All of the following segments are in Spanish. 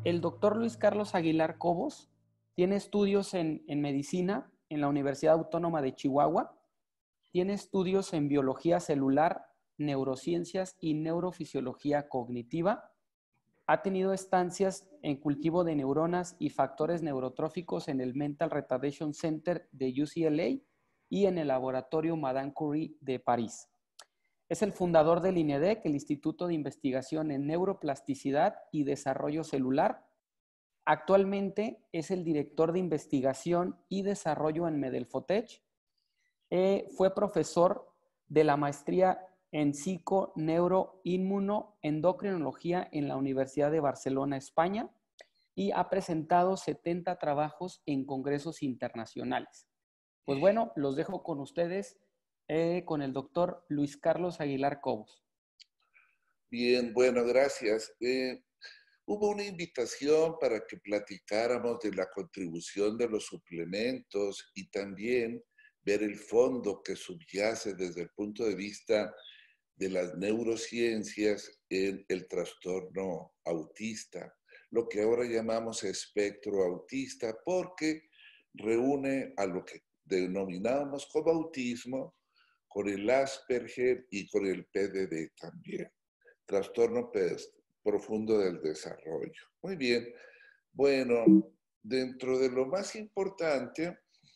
el doctor Luis Carlos Aguilar Cobos tiene estudios en medicina en la Universidad Autónoma de Chihuahua, tiene estudios en biología celular, neurociencias y neurofisiología cognitiva. Ha tenido estancias en cultivo de neuronas y factores neurotróficos en el Mental Retardation Center de UCLA y en el laboratorio Madame Curie de París. Es el fundador del INEDEC, el Instituto de Investigación en Neuroplasticidad y Desarrollo Celular. Actualmente es el director de investigación y desarrollo en Medelfotech. Fue profesor de la maestría en psico, neuro, inmuno, endocrinología en la Universidad de Barcelona, España, y ha presentado 70 trabajos en congresos internacionales. Pues bueno, los dejo con ustedes, con el doctor Luis Carlos Aguilar Cobos. Bien, bueno, gracias. Hubo una invitación para que platicáramos de la contribución de los suplementos y también ver el fondo que subyace desde el punto de vista de las neurociencias en el trastorno autista, lo que ahora llamamos espectro autista, porque reúne a lo que denominamos como autismo, con el Asperger y con el PDD también, trastorno profundo del desarrollo. Muy bien, bueno, dentro de lo más importante,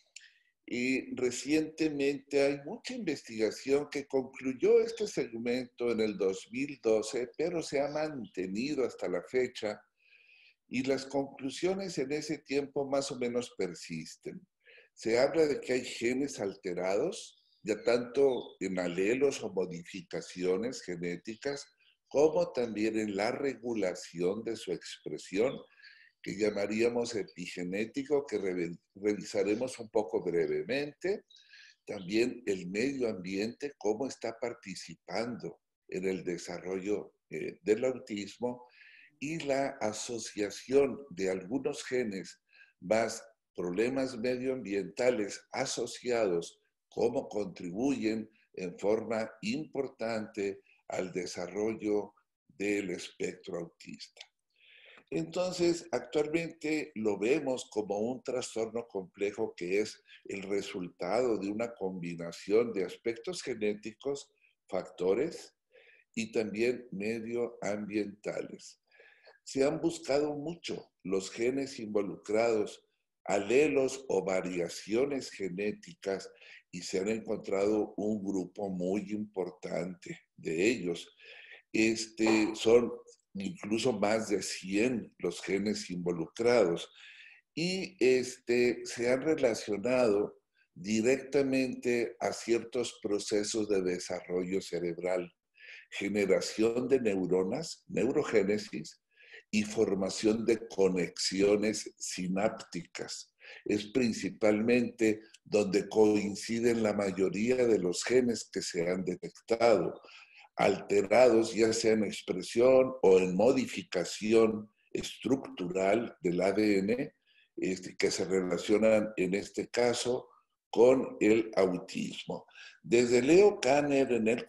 y recientemente hay mucha investigación que concluyó este segmento en el 2012, pero se ha mantenido hasta la fecha y las conclusiones en ese tiempo más o menos persisten. Se habla de que hay genes alterados, ya tanto en alelos o modificaciones genéticas, como también en la regulación de su expresión, que llamaríamos epigenético, que revisaremos un poco brevemente. También el medio ambiente, cómo está participando en el desarrollo del autismo, y la asociación de algunos genes más problemas medioambientales asociados, cómo contribuyen en forma importante al desarrollo del espectro autista. Entonces, actualmente lo vemos como un trastorno complejo que es el resultado de una combinación de aspectos genéticos, factores y también medioambientales. Se han buscado mucho los genes involucrados, alelos o variaciones genéticas, y se han encontrado un grupo muy importante de ellos. Son incluso más de 100 los genes involucrados y se han relacionado directamente a ciertos procesos de desarrollo cerebral, generación de neuronas, neurogénesis, y formación de conexiones sinápticas. Es principalmente donde coinciden la mayoría de los genes que se han detectado, alterados ya sea en expresión o en modificación estructural del ADN, que se relacionan en este caso con el autismo. Desde Leo Kanner en el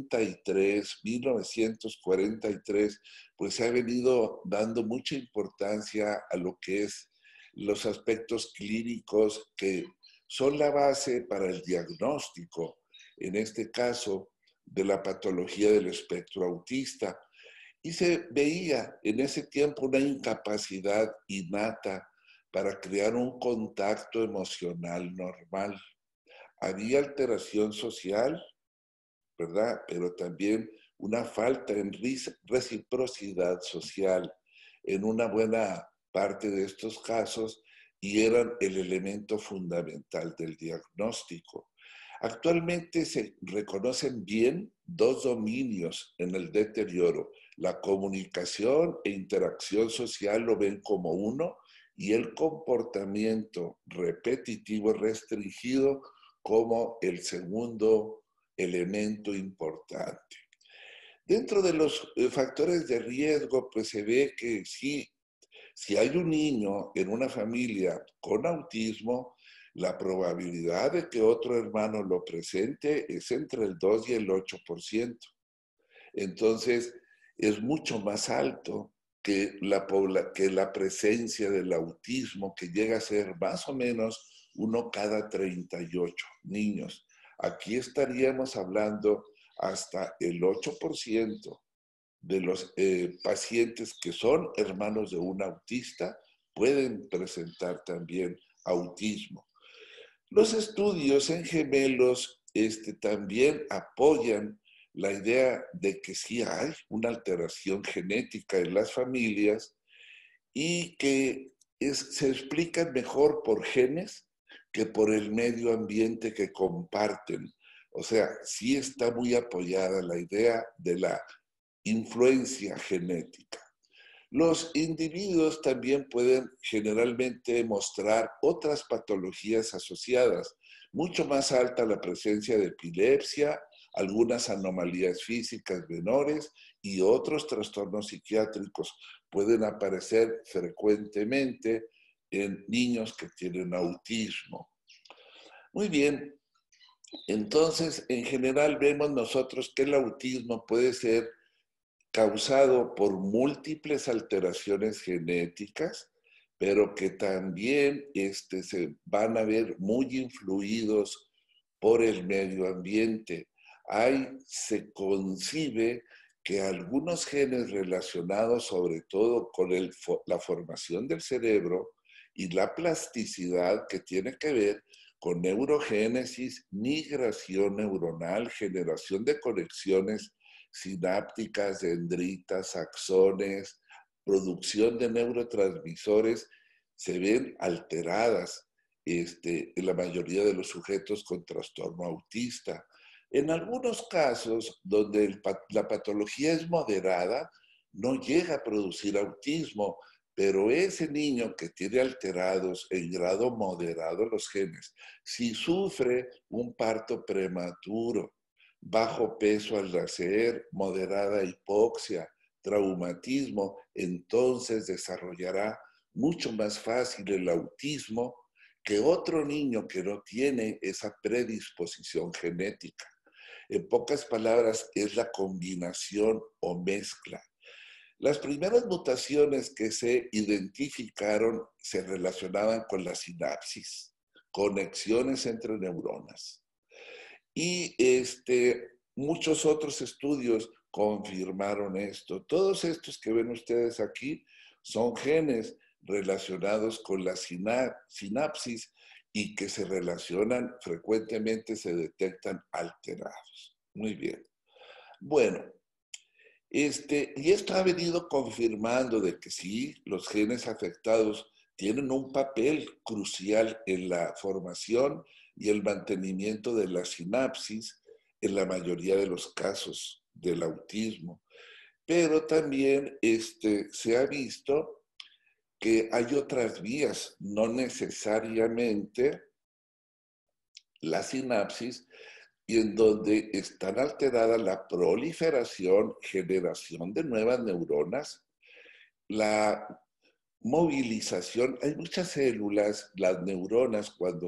1943, pues se ha venido dando mucha importancia a lo que es los aspectos clínicos que son la base para el diagnóstico, en este caso, de la patología del espectro autista. Y se veía en ese tiempo una incapacidad innata para crear un contacto emocional normal. Había alteración social, ¿verdad? Pero también una falta en reciprocidad social en una buena parte de estos casos, y eran el elemento fundamental del diagnóstico. Actualmente se reconocen bien dos dominios en el deterioro. La comunicación e interacción social lo ven como uno, y el comportamiento repetitivo restringido como el segundo elemento importante. Dentro de los factores de riesgo, pues se ve que si hay un niño en una familia con autismo, la probabilidad de que otro hermano lo presente es entre el 2 y el 8%. Entonces, es mucho más alto que la presencia del autismo, que llega a ser más o menos 1 cada 38 niños. Aquí estaríamos hablando hasta el 8% de los pacientes que son hermanos de un autista pueden presentar también autismo. Los estudios en gemelos también apoyan la idea de que sí hay una alteración genética en las familias y que se explican mejor por genes que por el medio ambiente que comparten. O sea, sí está muy apoyada la idea de la influencia genética. Los individuos también pueden generalmente mostrar otras patologías asociadas, mucho más alta la presencia de epilepsia, algunas anomalías físicas menores y otros trastornos psiquiátricos pueden aparecer frecuentemente en niños que tienen autismo. Muy bien, entonces en general vemos nosotros que el autismo puede ser causado por múltiples alteraciones genéticas, pero que también se van a ver muy influidos por el medio ambiente. Se concibe que algunos genes relacionados sobre todo con la formación del cerebro y la plasticidad que tiene que ver con neurogénesis, migración neuronal, generación de conexiones sinápticas, dendritas, axones, producción de neurotransmisores, se ven alteradas en la mayoría de los sujetos con trastorno autista. En algunos casos, donde la patología es moderada, no llega a producir autismo, pero ese niño que tiene alterados en grado moderado los genes, si sufre un parto prematuro, bajo peso al nacer, moderada hipoxia, traumatismo, entonces desarrollará mucho más fácil el autismo que otro niño que no tiene esa predisposición genética. En pocas palabras, es la combinación o mezcla. Las primeras mutaciones que se identificaron se relacionaban con la sinapsis, conexiones entre neuronas. Y muchos otros estudios confirmaron esto. Todos estos que ven ustedes aquí son genes relacionados con la sinapsis y que se relacionan frecuentemente, se detectan alterados. Muy bien. Bueno, y esto ha venido confirmando de que sí, los genes afectados tienen un papel crucial en la formación y el mantenimiento de la sinapsis en la mayoría de los casos del autismo. Pero también se ha visto que hay otras vías, no necesariamente la sinapsis, y en donde están alteradas la proliferación, generación de nuevas neuronas, la movilización. Hay muchas células, las neuronas, cuando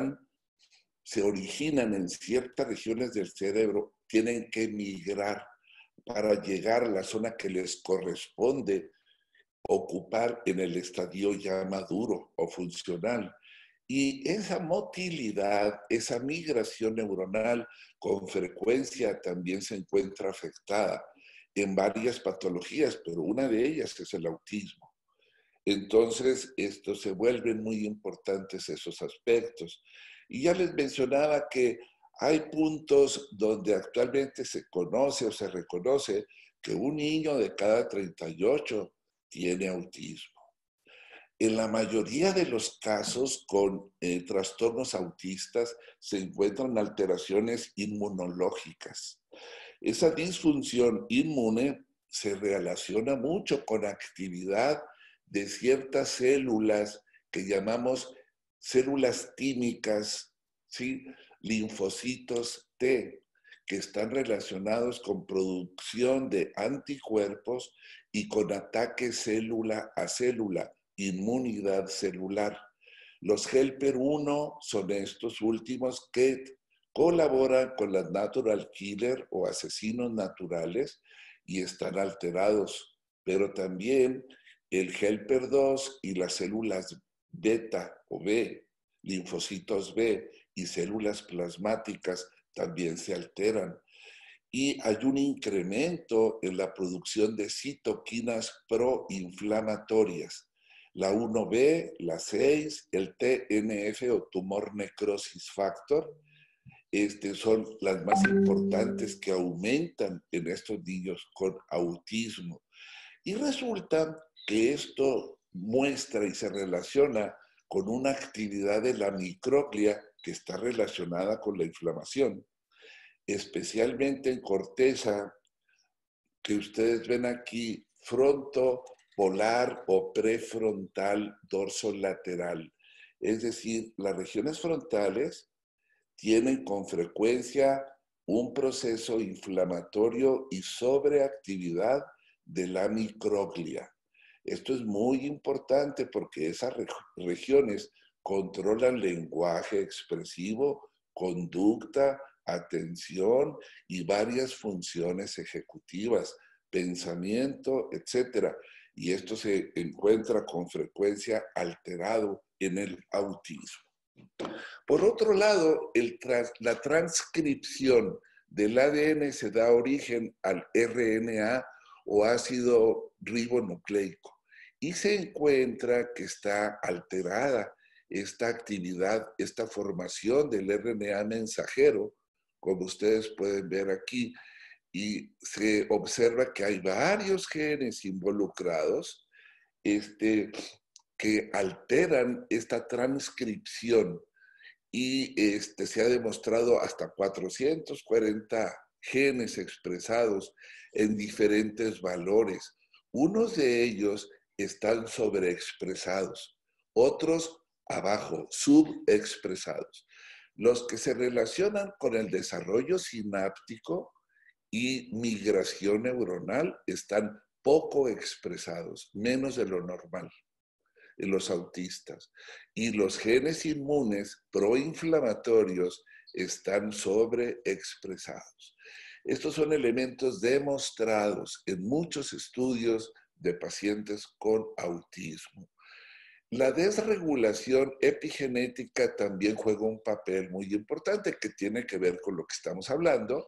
se originan en ciertas regiones del cerebro, tienen que migrar para llegar a la zona que les corresponde ocupar en el estadio ya maduro o funcional. Y esa motilidad, esa migración neuronal con frecuencia también se encuentra afectada en varias patologías, pero una de ellas es el autismo. Entonces, esto se vuelven muy importantes esos aspectos. Y ya les mencionaba que hay puntos donde actualmente se conoce o se reconoce que un niño de cada 38 tiene autismo. En la mayoría de los casos con trastornos autistas se encuentran alteraciones inmunológicas. Esa disfunción inmune se relaciona mucho con actividad de ciertas células que llamamos células tímicas, ¿sí? Linfocitos T, que están relacionados con producción de anticuerpos y con ataque célula a célula, inmunidad celular. Los helper 1 son estos últimos que colaboran con las natural killer o asesinos naturales y están alterados pero también el helper 2 y las células beta o B, linfocitos B y células plasmáticas también se alteran. Y hay un incremento en la producción de citoquinas proinflamatorias. La 1B, la 6, el TNF o Tumor Necrosis Factor, son las más importantes que aumentan en estos niños con autismo. Y resulta que esto muestra y se relaciona con una actividad de la microglia que está relacionada con la inflamación, especialmente en corteza que ustedes ven aquí, frontopolar o prefrontal dorsolateral. Es decir, las regiones frontales tienen con frecuencia un proceso inflamatorio y sobreactividad de la microglia. Esto es muy importante porque esas regiones controlan lenguaje expresivo, conducta, atención y varias funciones ejecutivas, pensamiento, etc. Y esto se encuentra con frecuencia alterado en el autismo. Por otro lado, la transcripción del ADN se da origen al RNA o ácido ribonucleico y se encuentra que está alterada esta actividad, esta formación del RNA mensajero, como ustedes pueden ver aquí, y se observa que hay varios genes involucrados que alteran esta transcripción y se ha demostrado hasta 440 genes expresados en diferentes valores. Unos de ellos están sobreexpresados, otros abajo, subexpresados. Los que se relacionan con el desarrollo sináptico y migración neuronal están poco expresados, menos de lo normal en los autistas. Y los genes inmunes proinflamatorios están sobreexpresados. Estos son elementos demostrados en muchos estudios de pacientes con autismo. La desregulación epigenética también juega un papel muy importante que tiene que ver con lo que estamos hablando.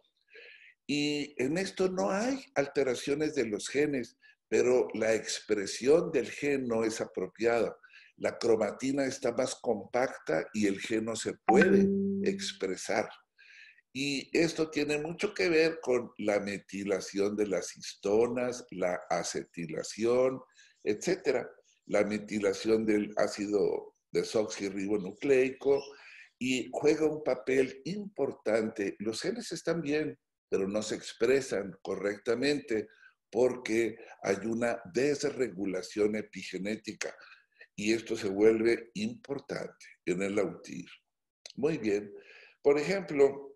Y en esto no hay alteraciones de los genes, pero la expresión del gen no es apropiada. La cromatina está más compacta y el gen no se puede expresar. Y esto tiene mucho que ver con la metilación de las histonas, la acetilación, etcétera. La metilación del ácido desoxirribonucleico y juega un papel importante. Los genes están bien, pero no se expresan correctamente porque hay una desregulación epigenética y esto se vuelve importante en el autismo. Muy bien. Por ejemplo,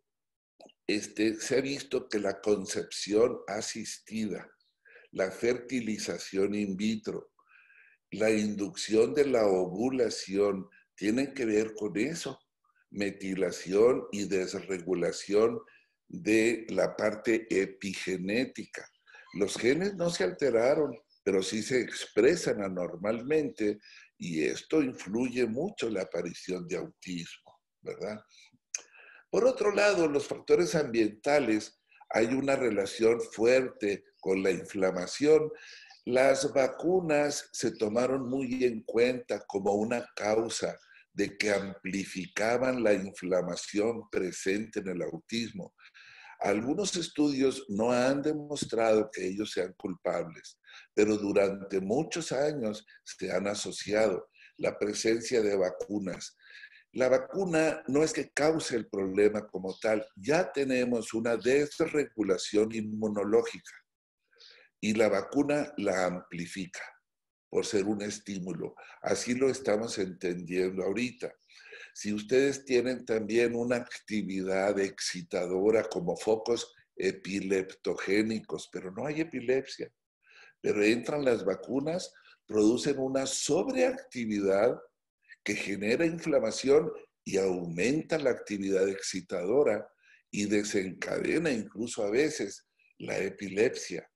se ha visto que la concepción asistida, la fertilización in vitro, la inducción de la ovulación tienen que ver con eso, metilación y desregulación de la parte epigenética. Los genes no se alteraron, pero sí se expresan anormalmente y esto influye mucho en la aparición de autismo, ¿verdad? Por otro lado, los factores ambientales, hay una relación fuerte con la inflamación. Las vacunas se tomaron muy en cuenta como una causa de que amplificaban la inflamación presente en el autismo. Algunos estudios no han demostrado que ellos sean culpables, pero durante muchos años se han asociado la presencia de vacunas. La vacuna no es que cause el problema como tal, ya tenemos una desregulación inmunológica y la vacuna la amplifica por ser un estímulo. Así lo estamos entendiendo ahorita. Si ustedes tienen también una actividad excitadora como focos epileptogénicos, pero no hay epilepsia, pero entran las vacunas, producen una sobreactividad que genera inflamación y aumenta la actividad excitadora y desencadena incluso a veces la epilepsia.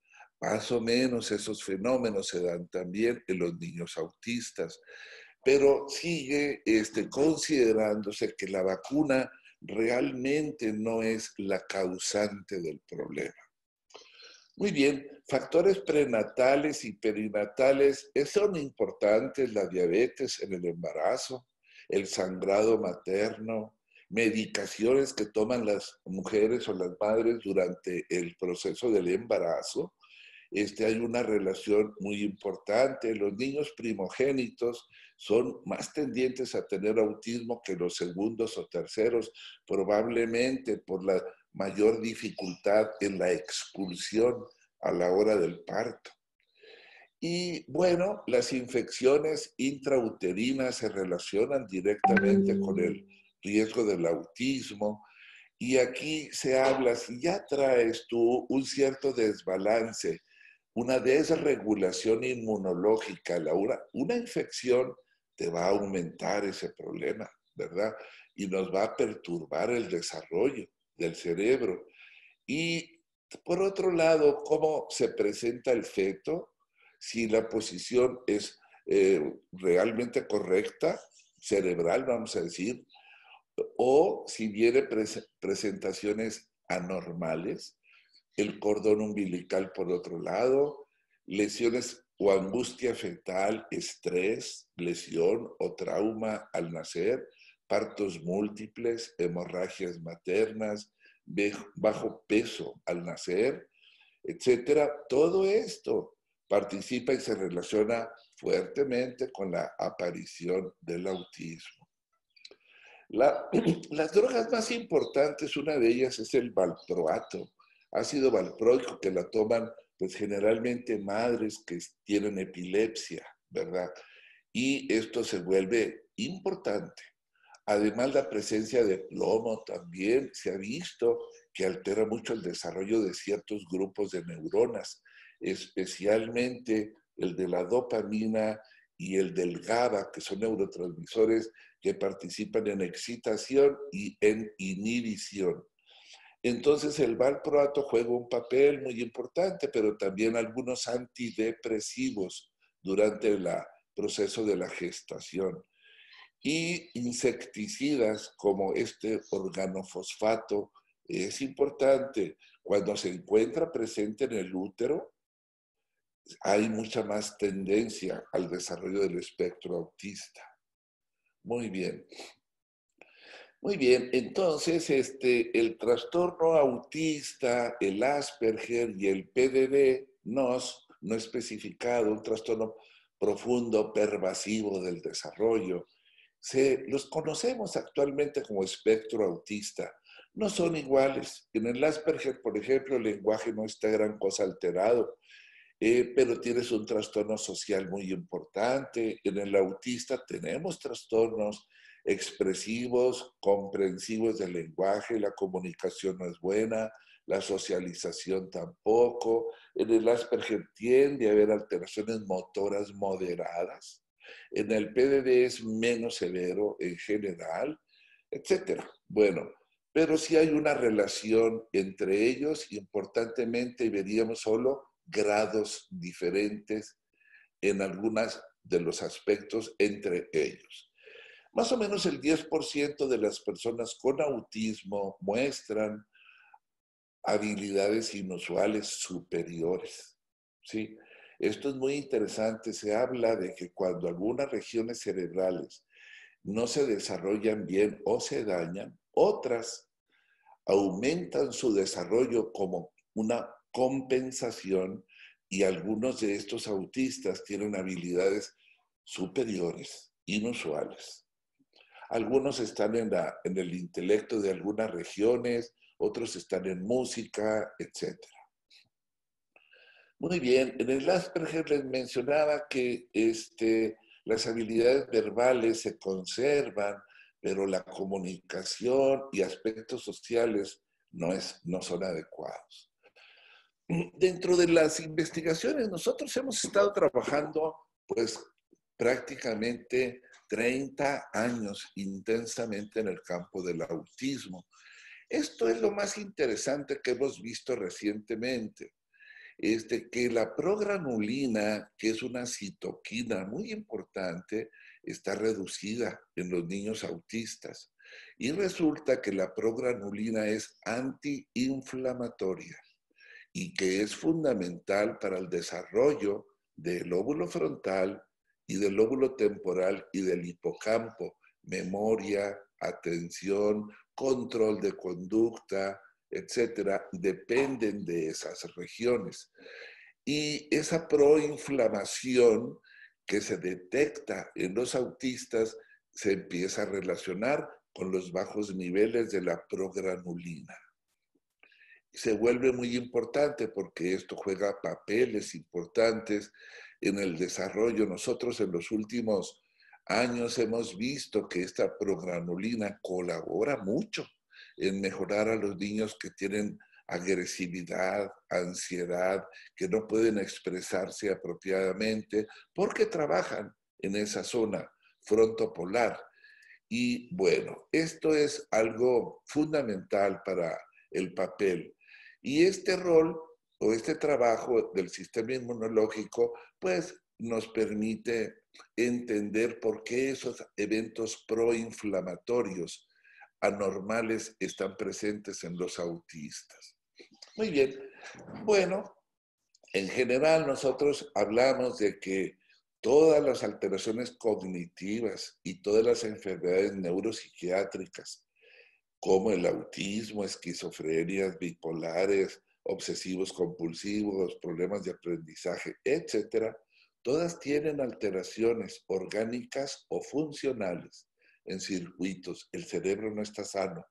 Más o menos esos fenómenos se dan también en los niños autistas, pero sigue considerándose que la vacuna realmente no es la causante del problema. Muy bien, factores prenatales y perinatales son importantes: la diabetes en el embarazo, el sangrado materno, medicaciones que toman las mujeres o las madres durante el proceso del embarazo. Hay una relación muy importante. Los niños primogénitos son más tendientes a tener autismo que los segundos o terceros, probablemente por la mayor dificultad en la expulsión a la hora del parto. Y bueno, las infecciones intrauterinas se relacionan directamente con el riesgo del autismo. Y aquí se habla, si ya traes tú un cierto desbalance, una desregulación inmunológica, una infección te va a aumentar ese problema, ¿verdad? Y nos va a perturbar el desarrollo del cerebro. Y por otro lado, ¿cómo se presenta el feto? Si la posición es realmente correcta, cerebral, vamos a decir, o si viene presentaciones anormales, el cordón umbilical por otro lado, lesiones o angustia fetal, estrés, lesión o trauma al nacer, partos múltiples, hemorragias maternas, bajo peso al nacer, etcétera. Todo esto participa y se relaciona fuertemente con la aparición del autismo. Las drogas más importantes, una de ellas es el valproato, ácido valproico, que la toman pues generalmente madres que tienen epilepsia, ¿verdad? Y esto se vuelve importante. Además, la presencia de plomo también se ha visto que altera mucho el desarrollo de ciertos grupos de neuronas, especialmente el de la dopamina y el del GABA, que son neurotransmisores que participan en excitación y en inhibición. Entonces, el valproato juega un papel muy importante, pero también algunos antidepresivos durante el proceso de la gestación. Y insecticidas como este organofosfato es importante. Cuando se encuentra presente en el útero, hay mucha más tendencia al desarrollo del espectro autista. Muy bien. Muy bien, entonces el trastorno autista, el Asperger y el PDD no especificado, un trastorno profundo, pervasivo del desarrollo, los conocemos actualmente como espectro autista. No son iguales. En el Asperger, por ejemplo, el lenguaje no está gran cosa alterado, pero tienes un trastorno social muy importante. En el autista tenemos trastornos expresivos, comprensivos del lenguaje, la comunicación no es buena, la socialización tampoco. En el Asperger tiende a haber alteraciones motoras moderadas. En el PDD es menos severo en general, etcétera. Bueno, pero sí hay una relación entre ellos, importantemente, y veríamos solo grados diferentes en algunos de los aspectos entre ellos. Más o menos el 10% de las personas con autismo muestran habilidades inusuales superiores, ¿sí? Esto es muy interesante. Se habla de que cuando algunas regiones cerebrales no se desarrollan bien o se dañan, otras aumentan su desarrollo como una compensación, y algunos de estos autistas tienen habilidades superiores, inusuales. Algunos están en el intelecto de algunas regiones, otros están en música, etc. Muy bien, en el Asperger les mencionaba que las habilidades verbales se conservan, pero la comunicación y aspectos sociales no son adecuados. Dentro de las investigaciones, nosotros hemos estado trabajando pues prácticamente 30 años intensamente en el campo del autismo. Esto es lo más interesante que hemos visto recientemente. que la progranulina, que es una citoquina muy importante, está reducida en los niños autistas. Y resulta que la progranulina es antiinflamatoria y que es fundamental para el desarrollo del lóbulo frontal y del lóbulo temporal y del hipocampo, memoria, atención, control de conducta, etcétera, dependen de esas regiones. Y esa proinflamación que se detecta en los autistas se empieza a relacionar con los bajos niveles de la progranulina. Se vuelve muy importante porque esto juega papeles importantes en el desarrollo. Nosotros en los últimos años hemos visto que esta progranulina colabora mucho en mejorar a los niños que tienen agresividad, ansiedad, que no pueden expresarse apropiadamente porque trabajan en esa zona frontopolar. Y bueno, esto es algo fundamental para el papel. Y este rol o este trabajo del sistema inmunológico, pues nos permite entender por qué esos eventos proinflamatorios anormales están presentes en los autistas. Muy bien. Bueno, en general nosotros hablamos de que todas las alteraciones cognitivas y todas las enfermedades neuropsiquiátricas, como el autismo, esquizofrenias, bipolares, obsesivos compulsivos, problemas de aprendizaje, etcétera, todas tienen alteraciones orgánicas o funcionales en circuitos. El cerebro no está sano.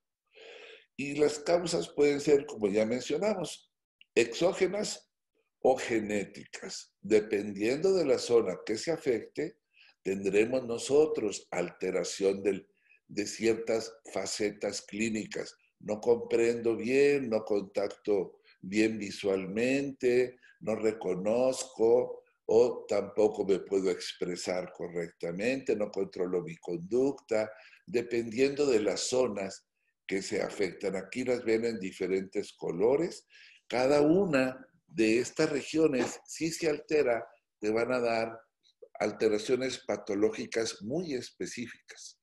Y las causas pueden ser, como ya mencionamos, exógenas o genéticas. Dependiendo de la zona que se afecte, tendremos nosotros alteración de ciertas facetas clínicas. No comprendo bien, no contacto bien visualmente, no reconozco o tampoco me puedo expresar correctamente, no controlo mi conducta, dependiendo de las zonas que se afectan. Aquí las ven en diferentes colores. Cada una de estas regiones, si se altera, te van a dar alteraciones patológicas muy específicas.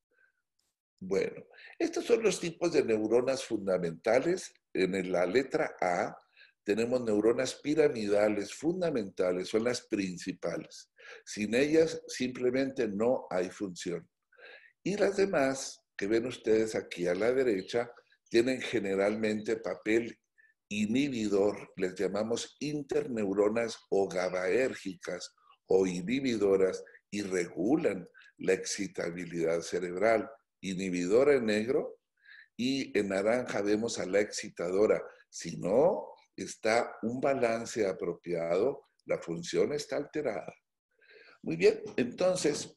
Bueno, estos son los tipos de neuronas fundamentales. En la letra A tenemos neuronas piramidales fundamentales, son las principales. Sin ellas simplemente no hay función. Y las demás, que ven ustedes aquí a la derecha, tienen generalmente papel inhibidor, les llamamos interneuronas o GABAérgicas o inhibidoras y regulan la excitabilidad cerebral. Inhibidora en negro y en naranja vemos a la excitadora. Si no está un balance apropiado, la función está alterada. Muy bien, entonces,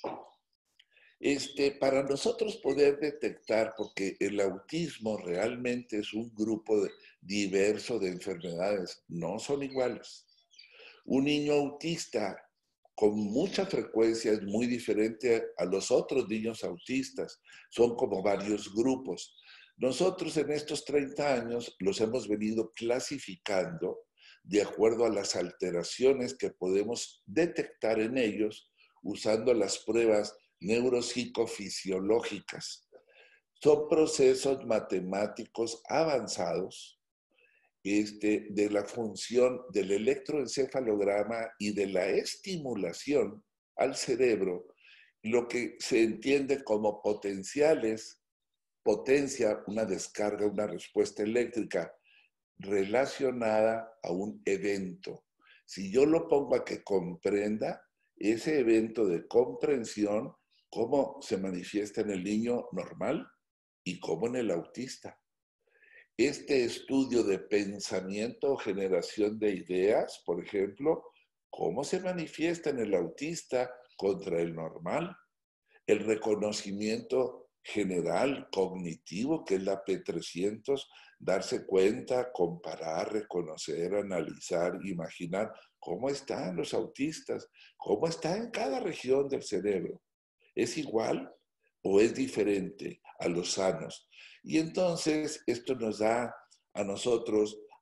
para nosotros poder detectar, porque el autismo realmente es un grupo diverso de enfermedades, no son iguales. Un niño autista con mucha frecuencia es muy diferente a los otros niños autistas. Son como varios grupos. Nosotros en estos 30 años los hemos venido clasificando de acuerdo a las alteraciones que podemos detectar en ellos usando las pruebas neuropsicofisiológicas. Son procesos matemáticos avanzados de la función del electroencefalograma y de la estimulación al cerebro, lo que se entiende como potenciales, potencia, una descarga, una respuesta eléctrica relacionada a un evento. Si yo lo pongo a que comprenda ese evento de comprensión, cómo se manifiesta en el niño normal y cómo en el autista. Este estudio de pensamiento o generación de ideas, por ejemplo, cómo se manifiesta en el autista contra el normal. El reconocimiento general cognitivo, que es la P300, darse cuenta, comparar, reconocer, analizar, imaginar cómo están los autistas, cómo está en cada región del cerebro. ¿Es igual o es diferente a los sanos? Y entonces esto nos da a nosotros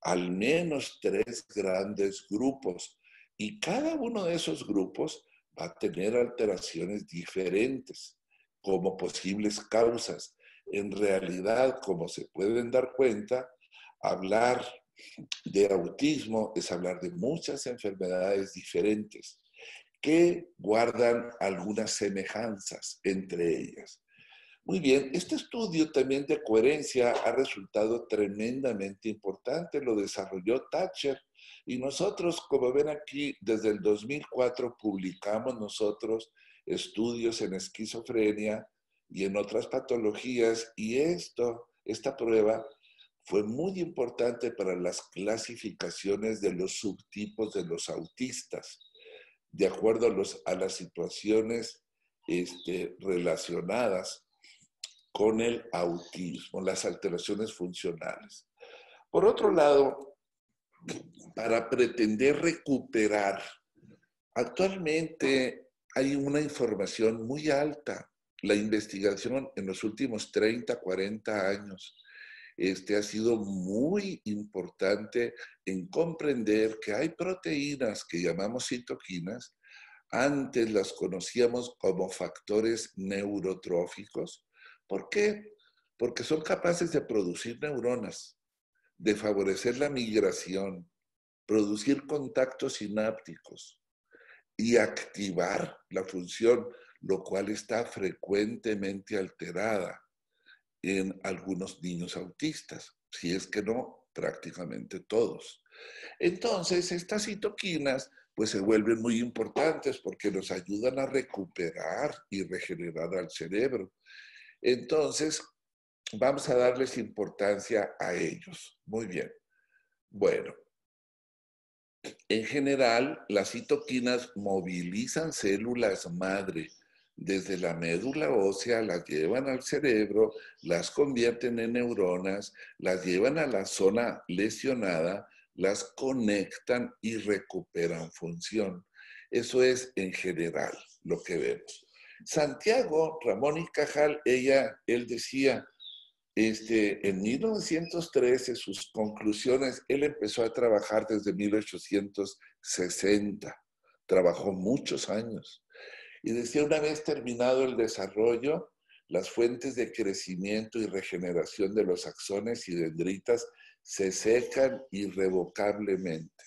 al menos 3 grandes grupos y cada uno de esos grupos va a tener alteraciones diferentes como posibles causas. En realidad, como se pueden dar cuenta, hablar de autismo es hablar de muchas enfermedades diferentes que guardan algunas semejanzas entre ellas. Muy bien, este estudio también de coherencia ha resultado tremendamente importante, lo desarrolló Thatcher y nosotros, como ven aquí, desde el 2004 publicamos nosotros estudios en esquizofrenia y en otras patologías y esta prueba fue muy importante para las clasificaciones de los subtipos de los autistas, de acuerdo a las situaciones relacionadas con el autismo, las alteraciones funcionales. Por otro lado, para pretender recuperar, actualmente hay una información muy alta. La investigación en los últimos 30, 40 años ha sido muy importante en comprender que hay proteínas que llamamos citoquinas, antes las conocíamos como factores neurotróficos. ¿Por qué? Porque son capaces de producir neuronas, de favorecer la migración, producir contactos sinápticos y activar la función, lo cual está frecuentemente alterada en algunos niños autistas, si es que no, prácticamente todos. Entonces, estas citoquinas pues se vuelven muy importantes porque nos ayudan a recuperar y regenerar al cerebro. Entonces, vamos a darles importancia a ellos. Muy bien. Bueno, en general, las citoquinas movilizan células madre desde la médula ósea, las llevan al cerebro, las convierten en neuronas, las llevan a la zona lesionada, las conectan y recuperan función. Eso es en general lo que vemos. Santiago Ramón y Cajal, él decía, en 1913, sus conclusiones, él empezó a trabajar desde 1860, trabajó muchos años. Y decía, una vez terminado el desarrollo, las fuentes de crecimiento y regeneración de los axones y dendritas se secan irrevocablemente.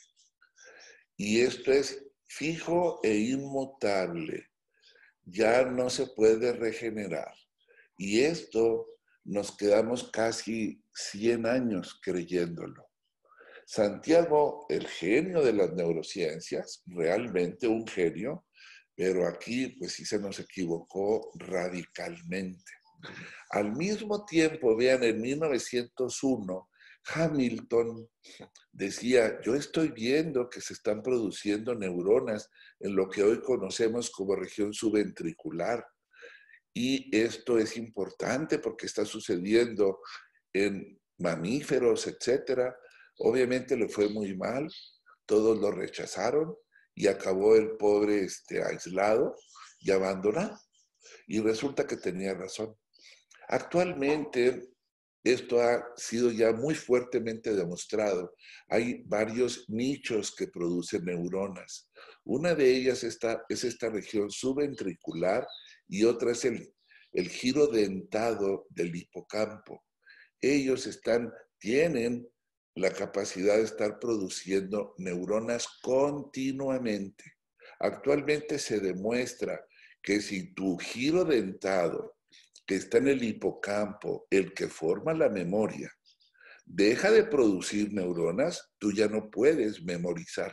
Y esto es fijo e inmutable. Ya no se puede regenerar. Y esto nos quedamos casi 100 años creyéndolo. Santiago, el genio de las neurociencias, realmente un genio, pero aquí pues sí se nos equivocó radicalmente. Al mismo tiempo, vean, en 1901, Hamilton decía, yo estoy viendo que se están produciendo neuronas en lo que hoy conocemos como región subventricular. Y esto es importante porque está sucediendo en mamíferos, etcétera. Obviamente le fue muy mal, todos lo rechazaron y acabó el pobre aislado y abandonado. Y resulta que tenía razón. Actualmente, esto ha sido ya muy fuertemente demostrado. Hay varios nichos que producen neuronas. Una de ellas es esta región subventricular y otra es el giro dentado del hipocampo. Ellos tienen la capacidad de estar produciendo neuronas continuamente. Actualmente se demuestra que si tu giro dentado, que está en el hipocampo, el que forma la memoria, deja de producir neuronas, tú ya no puedes memorizar.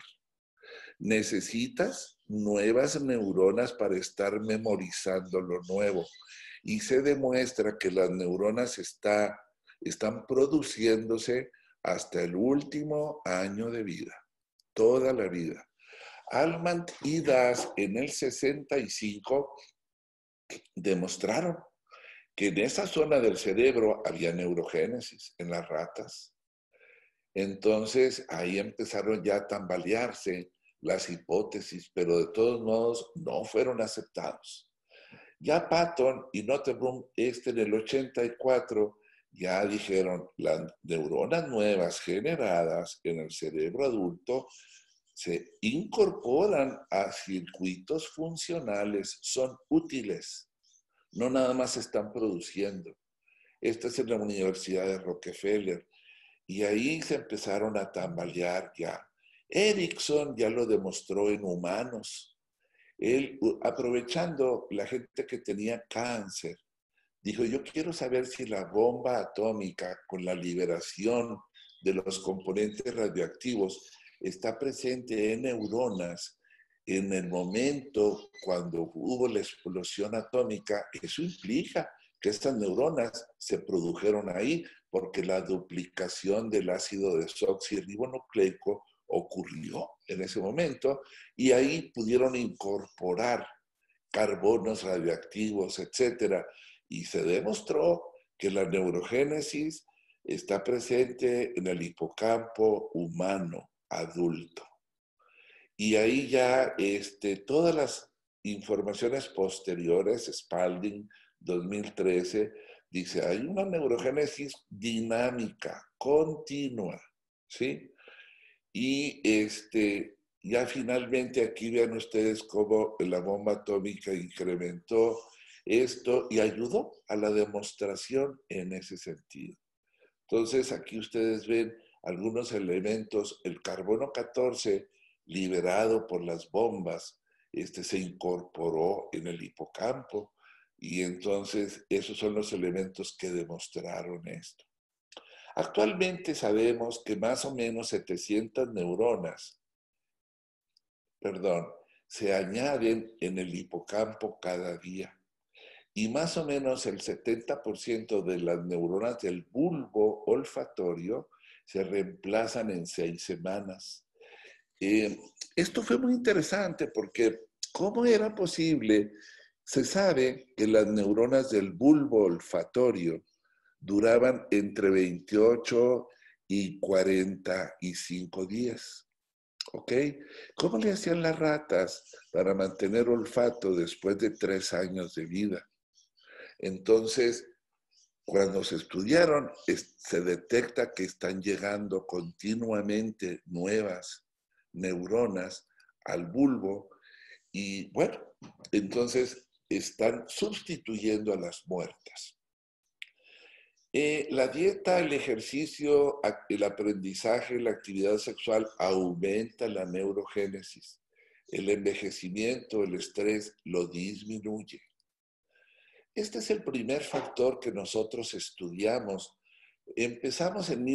Necesitas nuevas neuronas para estar memorizando lo nuevo. Y se demuestra que las neuronas están produciéndose hasta el último año de vida, toda la vida. Almond y Das en el 65 demostraron que en esa zona del cerebro había neurogénesis en las ratas. Entonces ahí empezaron ya a tambalearse las hipótesis, pero de todos modos no fueron aceptados. Ya Patton y Nottebohm, en el 84, ya dijeron, las neuronas nuevas generadas en el cerebro adulto se incorporan a circuitos funcionales, son útiles, no nada más se están produciendo. Esta es en la Universidad de Rockefeller. Y ahí se empezaron a tambalear ya. Erickson ya lo demostró en humanos. Él, aprovechando la gente que tenía cáncer, dijo, yo quiero saber si la bomba atómica con la liberación de los componentes radioactivos está presente en neuronas en el momento cuando hubo la explosión atómica. Eso implica que estas neuronas se produjeron ahí porque la duplicación del ácido desoxirribonucleico ocurrió en ese momento y ahí pudieron incorporar carbonos radioactivos, etcétera. Y se demostró que la neurogénesis está presente en el hipocampo humano adulto. Y ahí ya todas las informaciones posteriores, Spalding 2013, dice, hay una neurogénesis dinámica, continua, ¿sí? Y ya finalmente aquí vean ustedes cómo la bomba atómica incrementó esto y ayudó a la demostración en ese sentido. Entonces aquí ustedes ven algunos elementos, el carbono 14 liberado por las bombas, se incorporó en el hipocampo y entonces esos son los elementos que demostraron esto. Actualmente sabemos que más o menos 700 neuronas, se añaden en el hipocampo cada día. Y más o menos el 70% de las neuronas del bulbo olfatorio se reemplazan en 6 semanas. Esto fue muy interesante porque ¿cómo era posible? Se sabe que las neuronas del bulbo olfatorio duraban entre 28 y 45 días. ¿Ok? ¿Cómo le hacían las ratas para mantener olfato después de 3 años de vida? Entonces, cuando se estudiaron, se detecta que están llegando continuamente nuevas neuronas al bulbo y bueno, entonces están sustituyendo a las muertas. La dieta, el ejercicio, el aprendizaje, la actividad sexual aumenta la neurogénesis. El envejecimiento, el estrés lo disminuye. Este es el primer factor que nosotros estudiamos. Empezamos en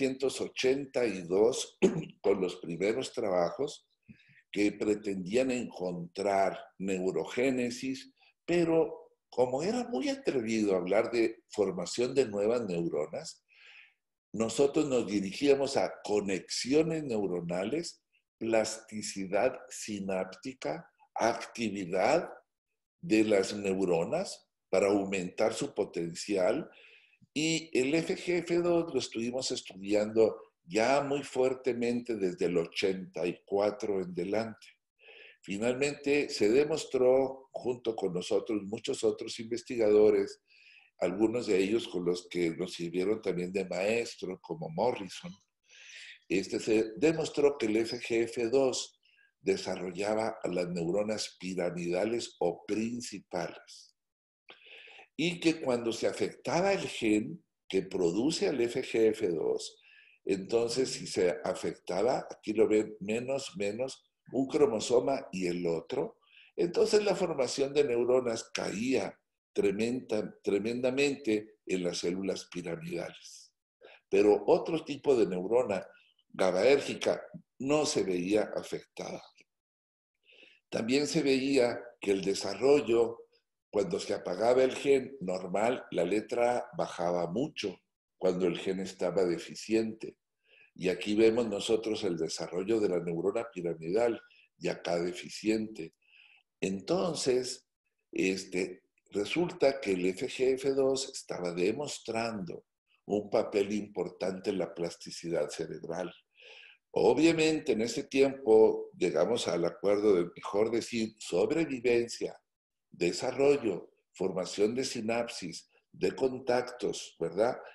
1982 con los primeros trabajos que pretendían encontrar neurogénesis, pero como era muy atrevido hablar de formación de nuevas neuronas, nosotros nos dirigíamos a conexiones neuronales, plasticidad sináptica, actividad de las neuronas para aumentar su potencial. Y el FGF2 lo estuvimos estudiando ya muy fuertemente desde el 84 en delante. Finalmente se demostró, junto con nosotros, muchos otros investigadores, algunos de ellos con los que nos sirvieron también de maestro, como Morrison, se demostró que el FGF2 desarrollaba a las neuronas piramidales o principales. Y que cuando se afectaba el gen que produce al FGF2, entonces si se afectaba, aquí lo ven, menos, un cromosoma y el otro, entonces la formación de neuronas caía tremendamente en las células piramidales. Pero otro tipo de neurona GABAérgica no se veía afectada. También se veía que el desarrollo, cuando se apagaba el gen normal, la letra A bajaba mucho cuando el gen estaba deficiente. Y aquí vemos nosotros el desarrollo de la neurona piramidal y acá deficiente. Entonces, resulta que el FGF2 estaba demostrando un papel importante en la plasticidad cerebral. Obviamente, en ese tiempo llegamos al acuerdo de, mejor decir, sobrevivencia, desarrollo, formación de sinapsis, de contactos, ¿verdad?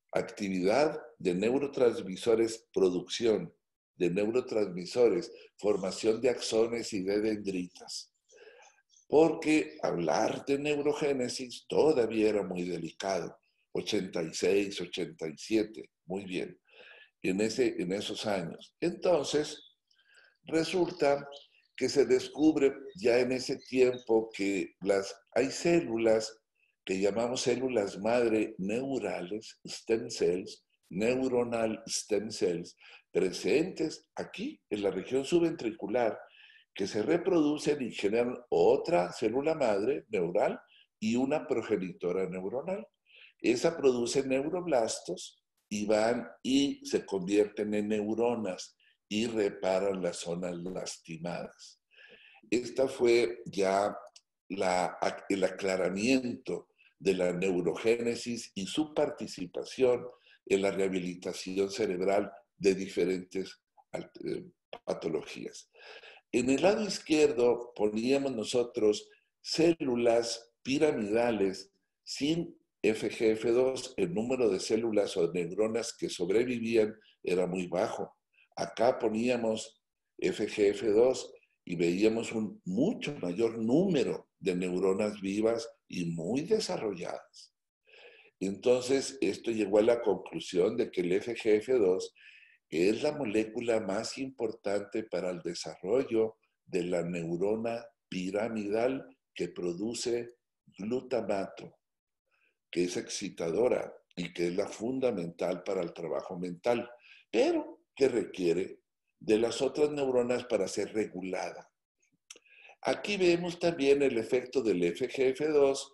actividad de neurotransmisores, producción de neurotransmisores, formación de axones y de dendritas. Porque hablar de neurogénesis todavía era muy delicado. 86, 87, muy bien, en esos años. Entonces, resulta que se descubre ya en ese tiempo que hay células que llamamos células madre neurales, stem cells, neuronal stem cells, presentes aquí en la región subventricular, que se reproducen y generan otra célula madre neural y una progenitora neuronal. Esa produce neuroblastos y van y se convierten en neuronas y reparan las zonas lastimadas. Esta fue ya el aclaramiento de la neurogénesis y su participación en la rehabilitación cerebral de diferentes patologías. En el lado izquierdo poníamos nosotros células piramidales sin FGF2. El número de células o neuronas que sobrevivían era muy bajo. Acá poníamos FGF2 y veíamos un mucho mayor número de neuronas vivas y muy desarrolladas. Entonces, esto llegó a la conclusión de que el FGF2 es la molécula más importante para el desarrollo de la neurona piramidal que produce glutamato, que es excitadora y que es la fundamental para el trabajo mental, pero que requiere de las otras neuronas para ser regulada. Aquí vemos también el efecto del FGF2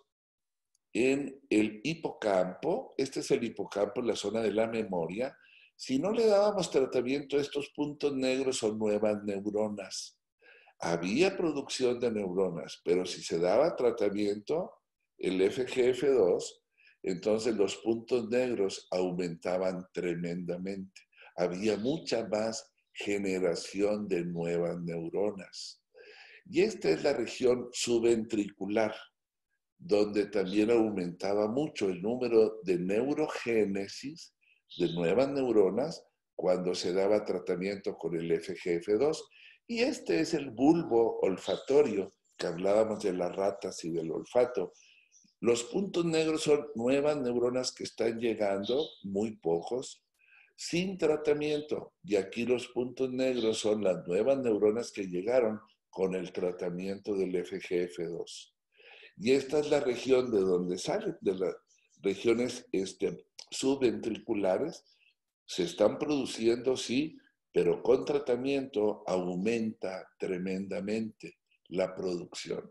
en el hipocampo. Este es el hipocampo, la zona de la memoria. Si no le dábamos tratamiento, estos puntos negros son nuevas neuronas. Había producción de neuronas, pero si se daba tratamiento, el FGF2, entonces los puntos negros aumentaban tremendamente. Había mucha más generación de nuevas neuronas. Y esta es la región subventricular, donde también aumentaba mucho el número de neurogénesis, de nuevas neuronas, cuando se daba tratamiento con el FGF2. Y este es el bulbo olfatorio, que hablábamos de las ratas y del olfato. Los puntos negros son nuevas neuronas que están llegando, muy pocos, sin tratamiento. Y aquí los puntos negros son las nuevas neuronas que llegaron con el tratamiento del FGF2. Y esta es la región de donde salen, de las regiones subventriculares. Se están produciendo, sí, pero con tratamiento aumenta tremendamente la producción.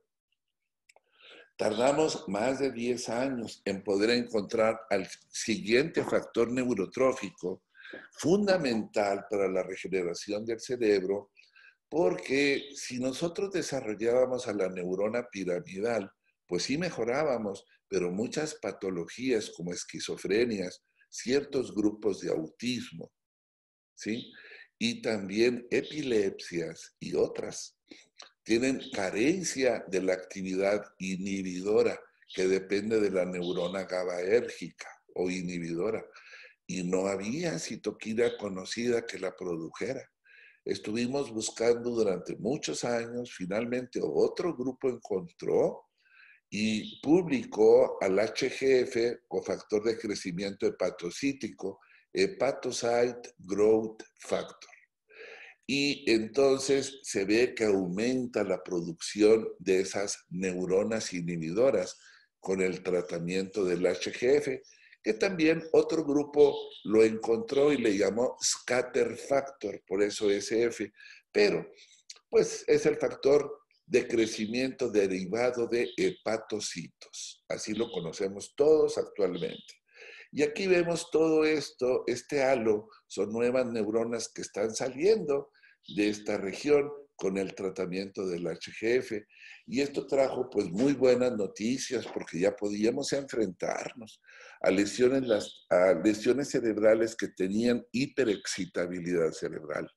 Tardamos más de 10 años en poder encontrar al siguiente factor neurotrófico fundamental para la regeneración del cerebro, porque si nosotros desarrollábamos a la neurona piramidal, pues sí mejorábamos, pero muchas patologías como esquizofrenias, ciertos grupos de autismo, ¿sí? Y también epilepsias y otras, tienen carencia de la actividad inhibidora que depende de la neurona GABAérgica o inhibidora. Y no había citoquina conocida que la produjera. Estuvimos buscando durante muchos años, finalmente otro grupo encontró y publicó al HGF o factor de crecimiento hepatocítico, Hepatocyte Growth Factor. Y entonces se ve que aumenta la producción de esas neuronas inhibidoras con el tratamiento del HGF, que también otro grupo lo encontró y le llamó scatter factor, por eso SF, pero pues es el factor de crecimiento derivado de hepatocitos. Así lo conocemos todos actualmente. Y aquí vemos todo esto, este halo, son nuevas neuronas que están saliendo de esta región con el tratamiento del HGF. Y esto trajo pues muy buenas noticias porque ya podíamos enfrentarnos a lesiones cerebrales que tenían hiperexcitabilidad cerebral.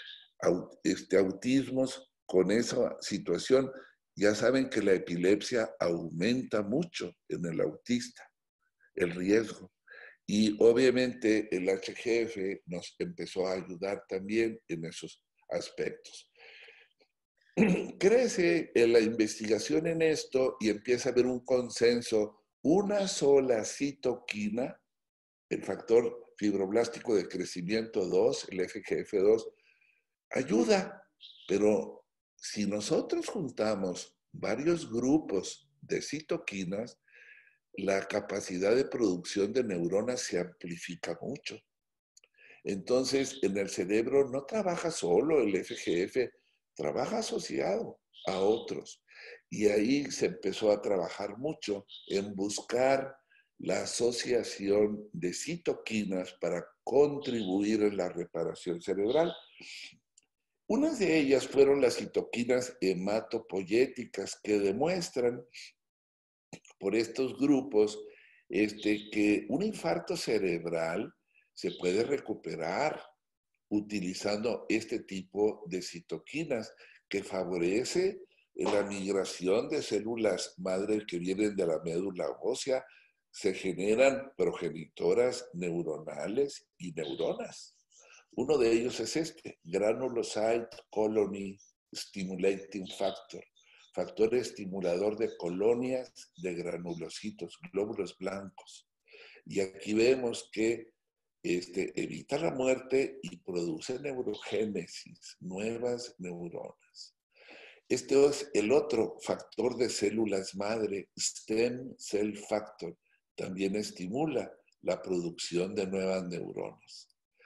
Autismos con esa situación, ya saben que la epilepsia aumenta mucho en el autista, el riesgo. Y obviamente el HGF nos empezó a ayudar también en esos aspectos. Crece en la investigación en esto y empieza a haber un consenso. Una sola citoquina, el factor fibroblástico de crecimiento 2, el FGF2, ayuda, pero si nosotros juntamos varios grupos de citoquinas, la capacidad de producción de neuronas se amplifica mucho. Entonces, en el cerebro no trabaja solo el FGF, trabaja asociado a otros. Y ahí se empezó a trabajar mucho en buscar la asociación de citoquinas para contribuir en la reparación cerebral. Unas de ellas fueron las citoquinas hematopoyéticas que demuestran por estos grupos que un infarto cerebral se puede recuperar utilizando este tipo de citoquinas que favorece la migración de células madre que vienen de la médula ósea. Se generan progenitoras neuronales y neuronas. Uno de ellos es Granulocyte Colony Stimulating Factor, factor estimulador de colonias de granulocitos, glóbulos blancos. Y aquí vemos que evita la muerte y produce neurogénesis, nuevas neuronas. Este es el otro factor de células madre, Stem Cell Factor, también estimula la producción de nuevas neuronas.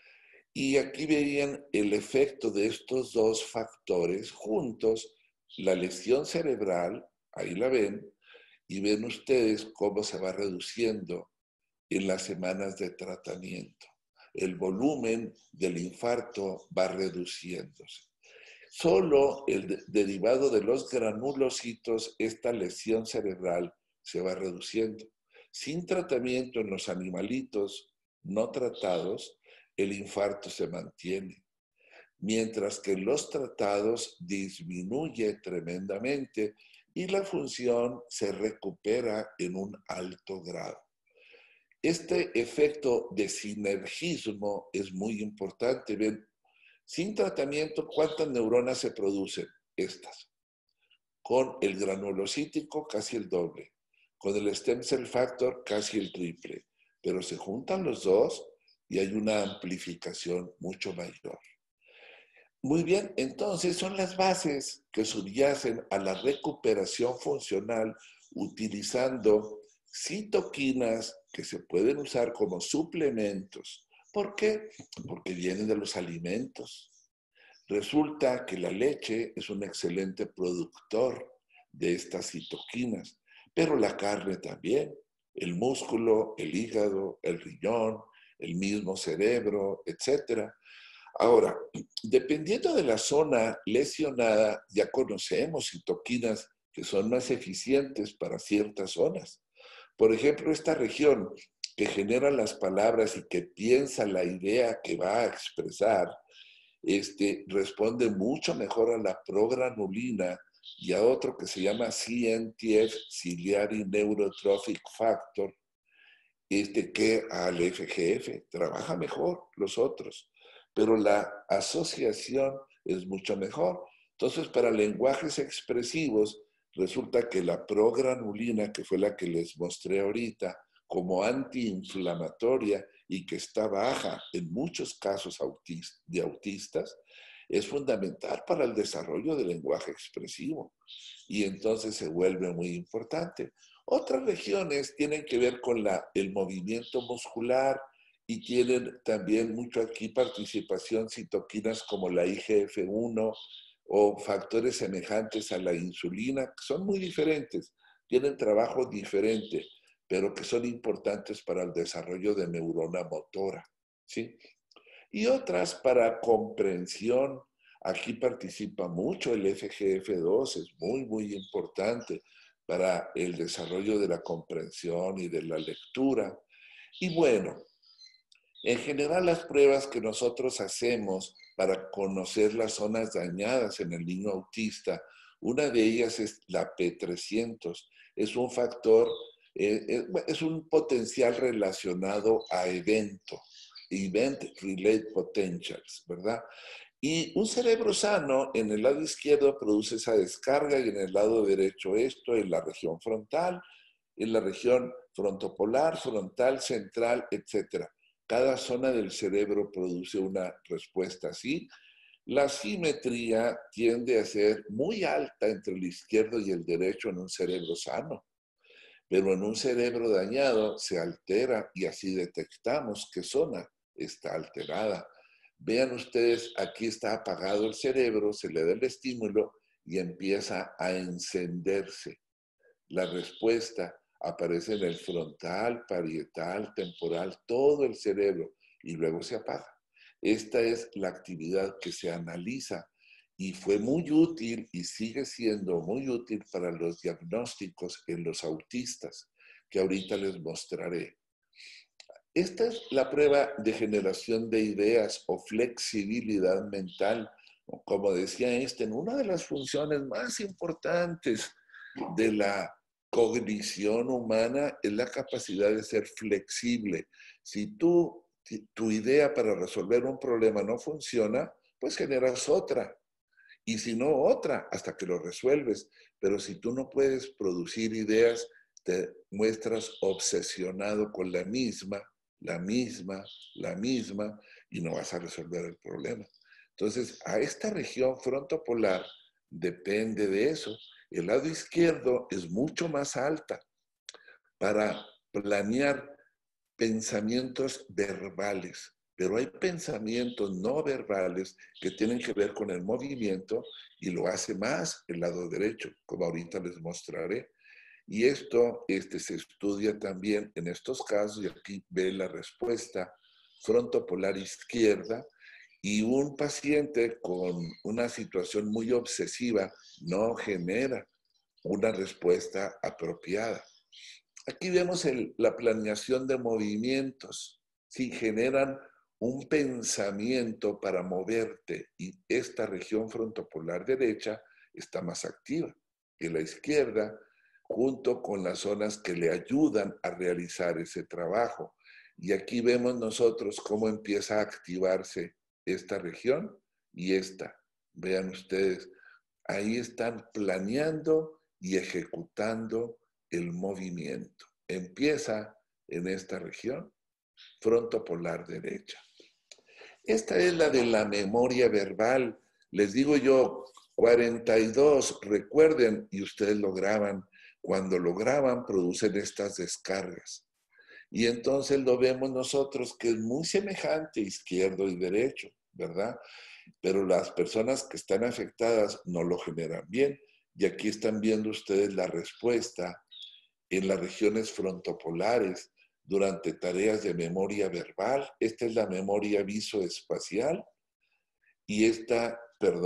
Y aquí veían el efecto de estos dos factores juntos, la lesión cerebral, ahí la ven, y ven ustedes cómo se va reduciendo en las semanas de tratamiento. El volumen del infarto va reduciéndose. Solo el derivado de los granulocitos, esta lesión cerebral, se va reduciendo. Sin tratamiento en los animalitos no tratados, el infarto se mantiene, mientras que en los tratados disminuye tremendamente y la función se recupera en un alto grado. Este efecto de sinergismo es muy importante. Ven, sin tratamiento, ¿cuántas neuronas se producen? Estas. Con el granulocítico, casi el doble. Con el stem cell factor, casi el triple. Pero se juntan los dos y hay una amplificación mucho mayor. Muy bien, entonces son las bases que subyacen a la recuperación funcional utilizando citoquinas que se pueden usar como suplementos. ¿Por qué? Porque vienen de los alimentos. Resulta que la leche es un excelente productor de estas citoquinas, pero la carne también, el músculo, el hígado, el riñón, el mismo cerebro, etc. Ahora, dependiendo de la zona lesionada, ya conocemos citoquinas que son más eficientes para ciertas zonas. Por ejemplo, esta región que genera las palabras y que piensa la idea que va a expresar, responde mucho mejor a la progranulina y a otro que se llama CNTF, Ciliary Neurotrophic Factor, que al FGF. Trabaja mejor los otros, pero la asociación es mucho mejor. Entonces, para lenguajes expresivos, resulta que la progranulina, que fue la que les mostré ahorita, como antiinflamatoria y que está baja en muchos casos de autistas, es fundamental para el desarrollo del lenguaje expresivo y entonces se vuelve muy importante. Otras regiones tienen que ver con el movimiento muscular y tienen también mucho aquí participación citoquinas como la IGF-1 o factores semejantes a la insulina, que son muy diferentes, tienen trabajo diferente, pero que son importantes para el desarrollo de neurona motora, ¿sí? Y otras para comprensión. Aquí participa mucho el FGF2, es muy, muy importante para el desarrollo de la comprensión y de la lectura. Y bueno, en general las pruebas que nosotros hacemos para conocer las zonas dañadas en el niño autista, una de ellas es la P300. Es un factor Es un potencial relacionado a evento, event-related potentials, ¿verdad? Y un cerebro sano en el lado izquierdo produce esa descarga y en el lado derecho esto, en la región frontal, en la región frontopolar, frontal, central, etc. Cada zona del cerebro produce una respuesta así. La simetría tiende a ser muy alta entre el izquierdo y el derecho en un cerebro sano, pero en un cerebro dañado se altera y así detectamos qué zona está alterada. Vean ustedes, aquí está apagado el cerebro, se le da el estímulo y empieza a encenderse. La respuesta aparece en el frontal, parietal, temporal, todo el cerebro y luego se apaga. Esta es la actividad que se analiza y fue muy útil y sigue siendo muy útil para los diagnósticos en los autistas, que ahorita les mostraré. Esta es la prueba de generación de ideas o flexibilidad mental. Como decía Einstein, una de las funciones más importantes de la cognición humana es la capacidad de ser flexible. Si tu idea para resolver un problema no funciona, pues generas otra. Y si no, otra, hasta que lo resuelves. Pero si tú no puedes producir ideas, te muestras obsesionado con la misma, y no vas a resolver el problema. Entonces, a esta región frontopolar depende de eso. El lado izquierdo es mucho más alta para planear pensamientos verbales, pero hay pensamientos no verbales que tienen que ver con el movimiento y lo hace más el lado derecho, como ahorita les mostraré. Y esto se estudia también en estos casos, y aquí ve la respuesta frontopolar izquierda, y un paciente con una situación muy obsesiva no genera una respuesta apropiada. Aquí vemos la planeación de movimientos. Si generan un pensamiento para moverte y esta región frontopolar derecha está más activa que la izquierda, junto con las zonas que le ayudan a realizar ese trabajo. Y aquí vemos nosotros cómo empieza a activarse esta región y esta. Vean ustedes, ahí están planeando y ejecutando el movimiento. Empieza en esta región frontopolar derecha. Esta es la de la memoria verbal. Les digo yo, 42, recuerden, y ustedes lo graban. Cuando lo graban, producen estas descargas. Y entonces lo vemos nosotros que es muy semejante izquierdo y derecho, ¿verdad? Pero las personas que están afectadas no lo generan bien. Y aquí están viendo ustedes la respuesta en las regiones frontopolares durante tareas de memoria verbal. Esta es la memoria visoespacial y esta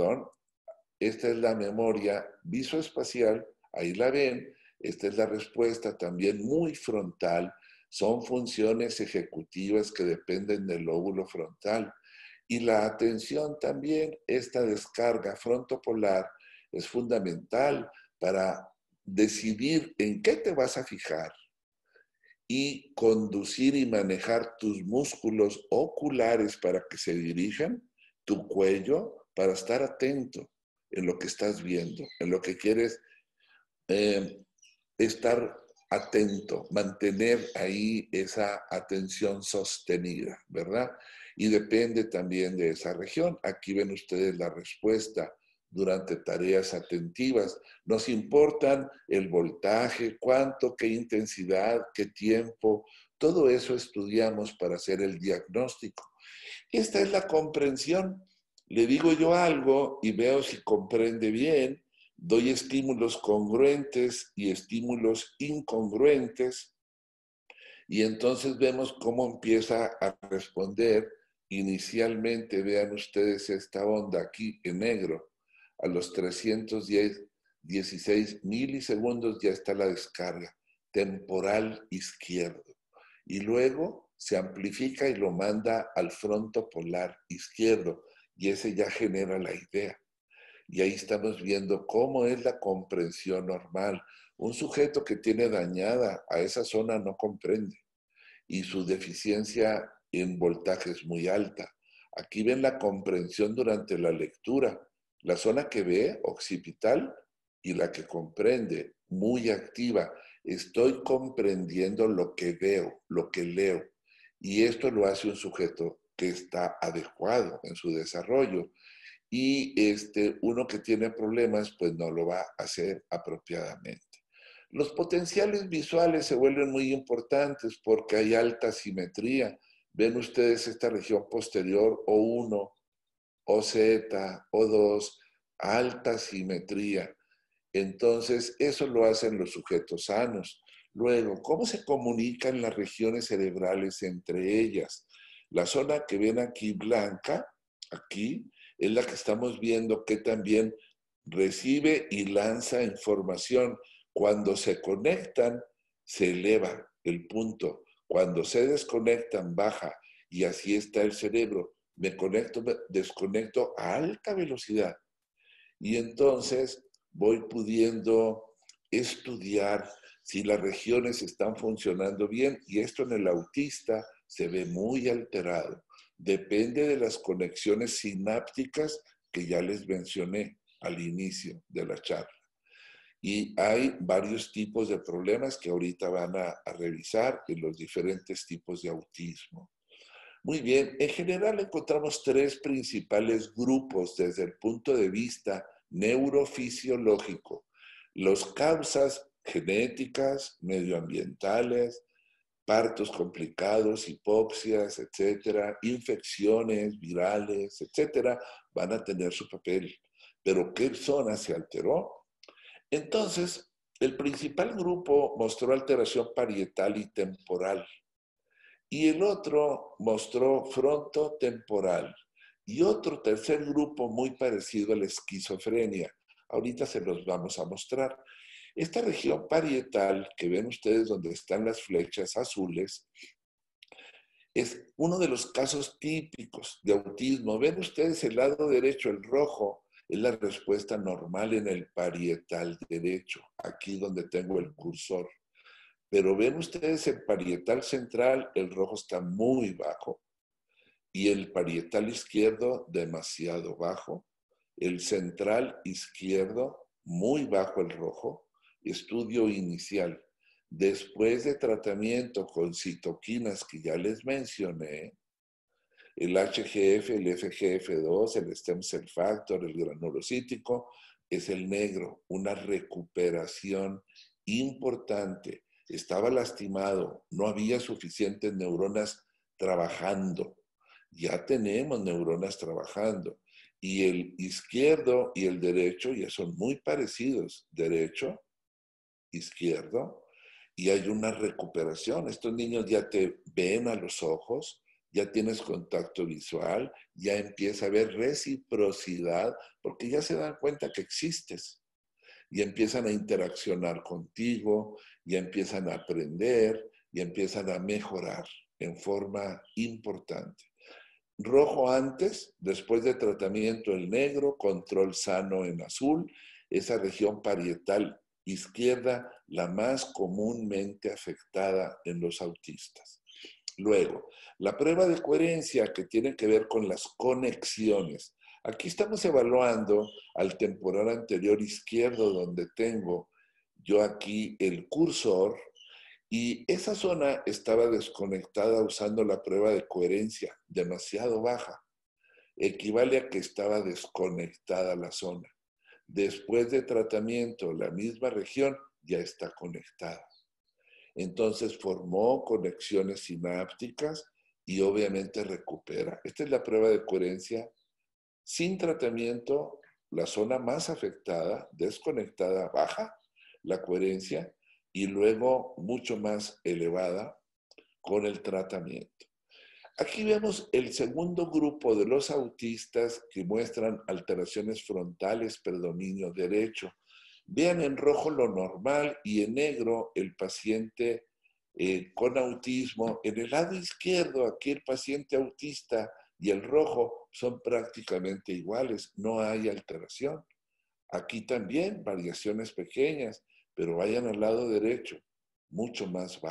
es la memoria visoespacial, ahí la ven, esta es la respuesta también muy frontal, son funciones ejecutivas que dependen del lóbulo frontal. Y la atención también, esta descarga frontopolar es fundamental para decidir en qué te vas a fijar y conducir y manejar tus músculos oculares para que se dirijan, tu cuello, para estar atento en lo que estás viendo, en lo que quieres estar atento, mantener ahí esa atención sostenida, ¿verdad? Y depende también de esa región. Aquí ven ustedes la respuesta durante tareas atentivas. Nos importan el voltaje, cuánto, qué intensidad, qué tiempo. Todo eso estudiamos para hacer el diagnóstico. Esta es la comprensión. Le digo yo algo y veo si comprende bien. Doy estímulos congruentes y estímulos incongruentes y entonces vemos cómo empieza a responder. Inicialmente, vean ustedes esta onda aquí en negro, a los 316 milisegundos ya está la descarga temporal izquierdo. Y luego se amplifica y lo manda al frontopolar izquierdo y ese ya genera la idea. Y ahí estamos viendo cómo es la comprensión normal. Un sujeto que tiene dañada a esa zona no comprende y su deficiencia en voltaje es muy alta. Aquí ven la comprensión durante la lectura. La zona que ve, occipital, y la que comprende, muy activa. Estoy comprendiendo lo que veo, lo que leo. Y esto lo hace un sujeto que está adecuado en su desarrollo. Y uno que tiene problemas, pues no lo va a hacer apropiadamente. Los potenciales visuales se vuelven muy importantes porque hay alta simetría. Ven ustedes esta región posterior O1, OZ, O2, alta simetría. Entonces, eso lo hacen los sujetos sanos. Luego, ¿cómo se comunican las regiones cerebrales entre ellas? La zona que ven aquí blanca, aquí, es la que estamos viendo que también recibe y lanza información. Cuando se conectan, se eleva el punto. Cuando se desconectan, baja. Y así está el cerebro. Me conecto, me desconecto a alta velocidad. Y entonces voy pudiendo estudiar si las regiones están funcionando bien, y esto en el autista se ve muy alterado. Depende de las conexiones sinápticas que ya les mencioné al inicio de la charla. Y hay varios tipos de problemas que ahorita van a revisar en los diferentes tipos de autismo. Muy bien, en general encontramos tres principales grupos desde el punto de vista neurofisiológico. Las causas genéticas, medioambientales, partos complicados, hipoxias, etcétera, infecciones virales, etcétera, van a tener su papel. Pero ¿qué zona se alteró? Entonces, el principal grupo mostró alteración parietal y temporal. Y el otro mostró frontotemporal. Y otro tercer grupo muy parecido a la esquizofrenia. Ahorita se los vamos a mostrar. Esta región parietal que ven ustedes donde están las flechas azules es uno de los casos típicos de autismo. Ven ustedes el lado derecho, el rojo, es la respuesta normal en el parietal derecho, aquí donde tengo el cursor. Pero ven ustedes el parietal central, el rojo está muy bajo. Y el parietal izquierdo demasiado bajo. El central izquierdo muy bajo el rojo. Estudio inicial. Después de tratamiento con citoquinas que ya les mencioné, el HGF, el FGF2, el stem cell factor, el granulocítico, es el negro, una recuperación importante. Estaba lastimado, no había suficientes neuronas trabajando. Ya tenemos neuronas trabajando. Y el izquierdo y el derecho ya son muy parecidos. Derecho, izquierdo, y hay una recuperación. Estos niños ya te ven a los ojos, ya tienes contacto visual, ya empieza a haber reciprocidad, porque ya se dan cuenta que existes. Y empiezan a interaccionar contigo, ya empiezan a aprender, y empiezan a mejorar en forma importante. Rojo antes, después de tratamiento el negro, control sano en azul, esa región parietal izquierda, la más comúnmente afectada en los autistas. Luego, la prueba de coherencia que tiene que ver con las conexiones. Aquí estamos evaluando al temporal anterior izquierdo, donde tengo yo aquí el cursor, y esa zona estaba desconectada usando la prueba de coherencia, demasiado baja. Equivale a que estaba desconectada la zona. Después de tratamiento, la misma región ya está conectada. Entonces formó conexiones sinápticas y obviamente recupera. Esta es la prueba de coherencia. Sin tratamiento, la zona más afectada, desconectada, baja la coherencia y luego mucho más elevada con el tratamiento. Aquí vemos el segundo grupo de los autistas que muestran alteraciones frontales, predominio derecho. Vean en rojo lo normal y en negro el paciente con autismo. En el lado izquierdo, aquí el paciente autista y el rojo son prácticamente iguales, no hay alteración. Aquí también variaciones pequeñas, pero vayan al lado derecho, mucho más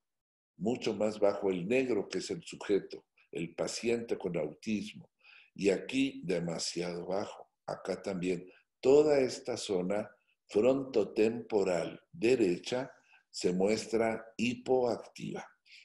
bajo el negro, que es el sujeto, el paciente con autismo. Y aquí demasiado bajo. Acá también toda esta zona frontotemporal derecha se muestra hipoactiva.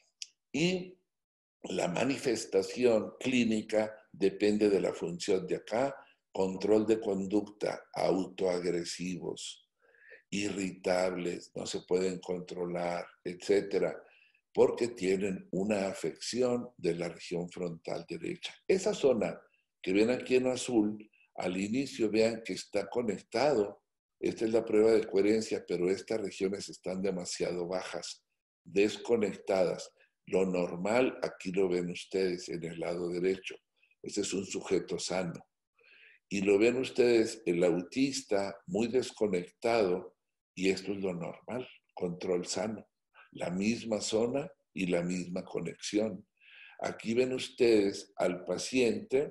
Y la manifestación clínica depende de la función de acá: control de conducta, autoagresivos, irritables, no se pueden controlar, etcétera, porque tienen una afección de la región frontal derecha. Esa zona que ven aquí en azul, al inicio vean que está conectado. Esta es la prueba de coherencia, pero estas regiones están demasiado bajas, desconectadas. Lo normal, aquí lo ven ustedes en el lado derecho. Este es un sujeto sano. Y lo ven ustedes, el autista muy desconectado, y esto es lo normal, control sano. La misma zona y la misma conexión. Aquí ven ustedes al paciente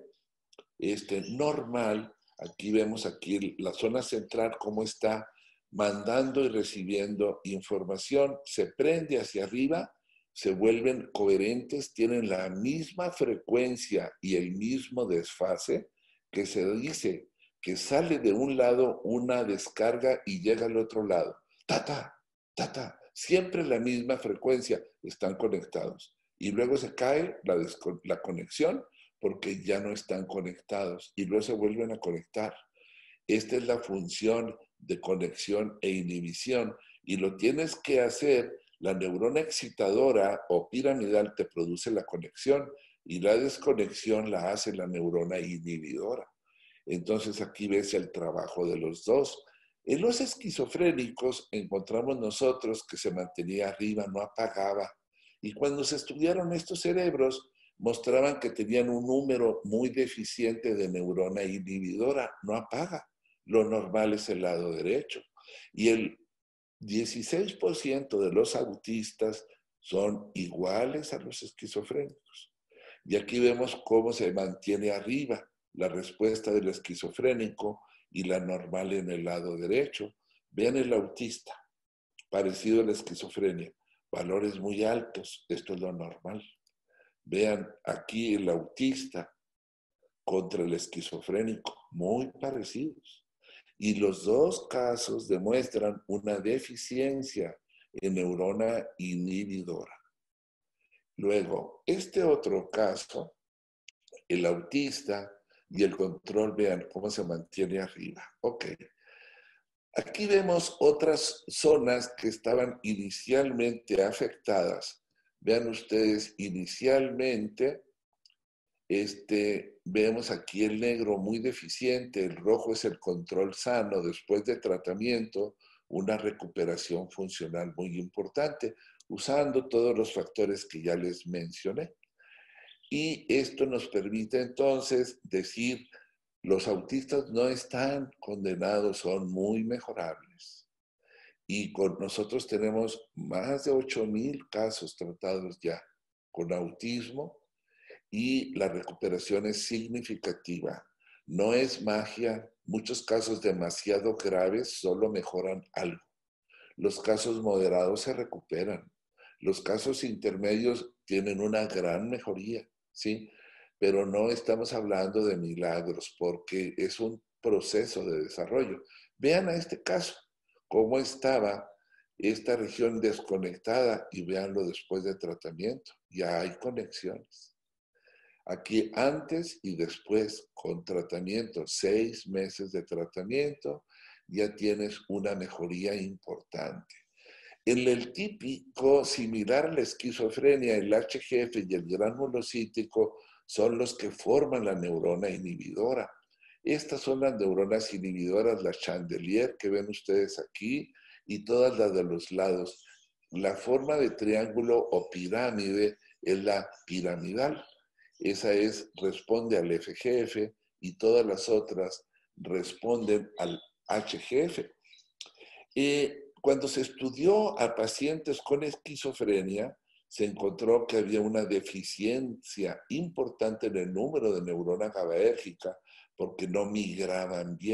normal. Aquí vemos aquí la zona central cómo está mandando y recibiendo información. Se prende hacia arriba, se vuelven coherentes, tienen la misma frecuencia y el mismo desfase, que se dice que sale de un lado una descarga y llega al otro lado. Tata, tata, siempre la misma frecuencia, están conectados. Y luego se cae la conexión porque ya no están conectados y luego se vuelven a conectar. Esta es la función de conexión e inhibición, y lo tienes que hacer. La neurona excitadora o piramidal te produce la conexión y la desconexión la hace la neurona inhibidora. Entonces aquí ves el trabajo de los dos. En los esquizofrénicos encontramos nosotros que se mantenía arriba, no apagaba. Y cuando se estudiaron estos cerebros, mostraban que tenían un número muy deficiente de neurona inhibidora, no apaga. Lo normal es el lado derecho. Y el 16% de los autistas son iguales a los esquizofrénicos. Y aquí vemos cómo se mantiene arriba la respuesta del esquizofrénico y la normal en el lado derecho. Vean el autista, parecido a la esquizofrenia, valores muy altos, esto es lo normal. Vean aquí el autista contra el esquizofrénico, muy parecidos. Y los dos casos demuestran una deficiencia en neurona inhibidora. Luego, este otro caso, el autista y el control, vean cómo se mantiene arriba. Ok. Aquí vemos otras zonas que estaban inicialmente afectadas. Vean ustedes, inicialmente, vemos aquí el negro muy deficiente, el rojo es el control sano después de tratamiento, una recuperación funcional muy importante, usando todos los factores que ya les mencioné. Y esto nos permite entonces decir, los autistas no están condenados, son muy mejorables. Y con nosotros tenemos más de 8,000 casos tratados ya con autismo, y la recuperación es significativa. No es magia. Muchos casos demasiado graves solo mejoran algo. Los casos moderados se recuperan. Los casos intermedios tienen una gran mejoría, ¿sí? Pero no estamos hablando de milagros porque es un proceso de desarrollo. Vean a este caso, cómo estaba esta región desconectada, y véanlo después de tratamiento. Ya hay conexiones. Aquí antes y después con tratamiento, 6 meses de tratamiento, ya tienes una mejoría importante. En el típico, similar a la esquizofrenia, el HGF y el gránulo cítrico son los que forman la neurona inhibidora. Estas son las neuronas inhibidoras, la chandelier que ven ustedes aquí, y todas las de los lados. La forma de triángulo o pirámide es la piramidal. Esa responde al FGF, y todas las otras responden al HGF. Cuando se estudió a pacientes con esquizofrenia, se encontró que había una deficiencia importante en el número de neurona GABAérgica porque no migraban bien.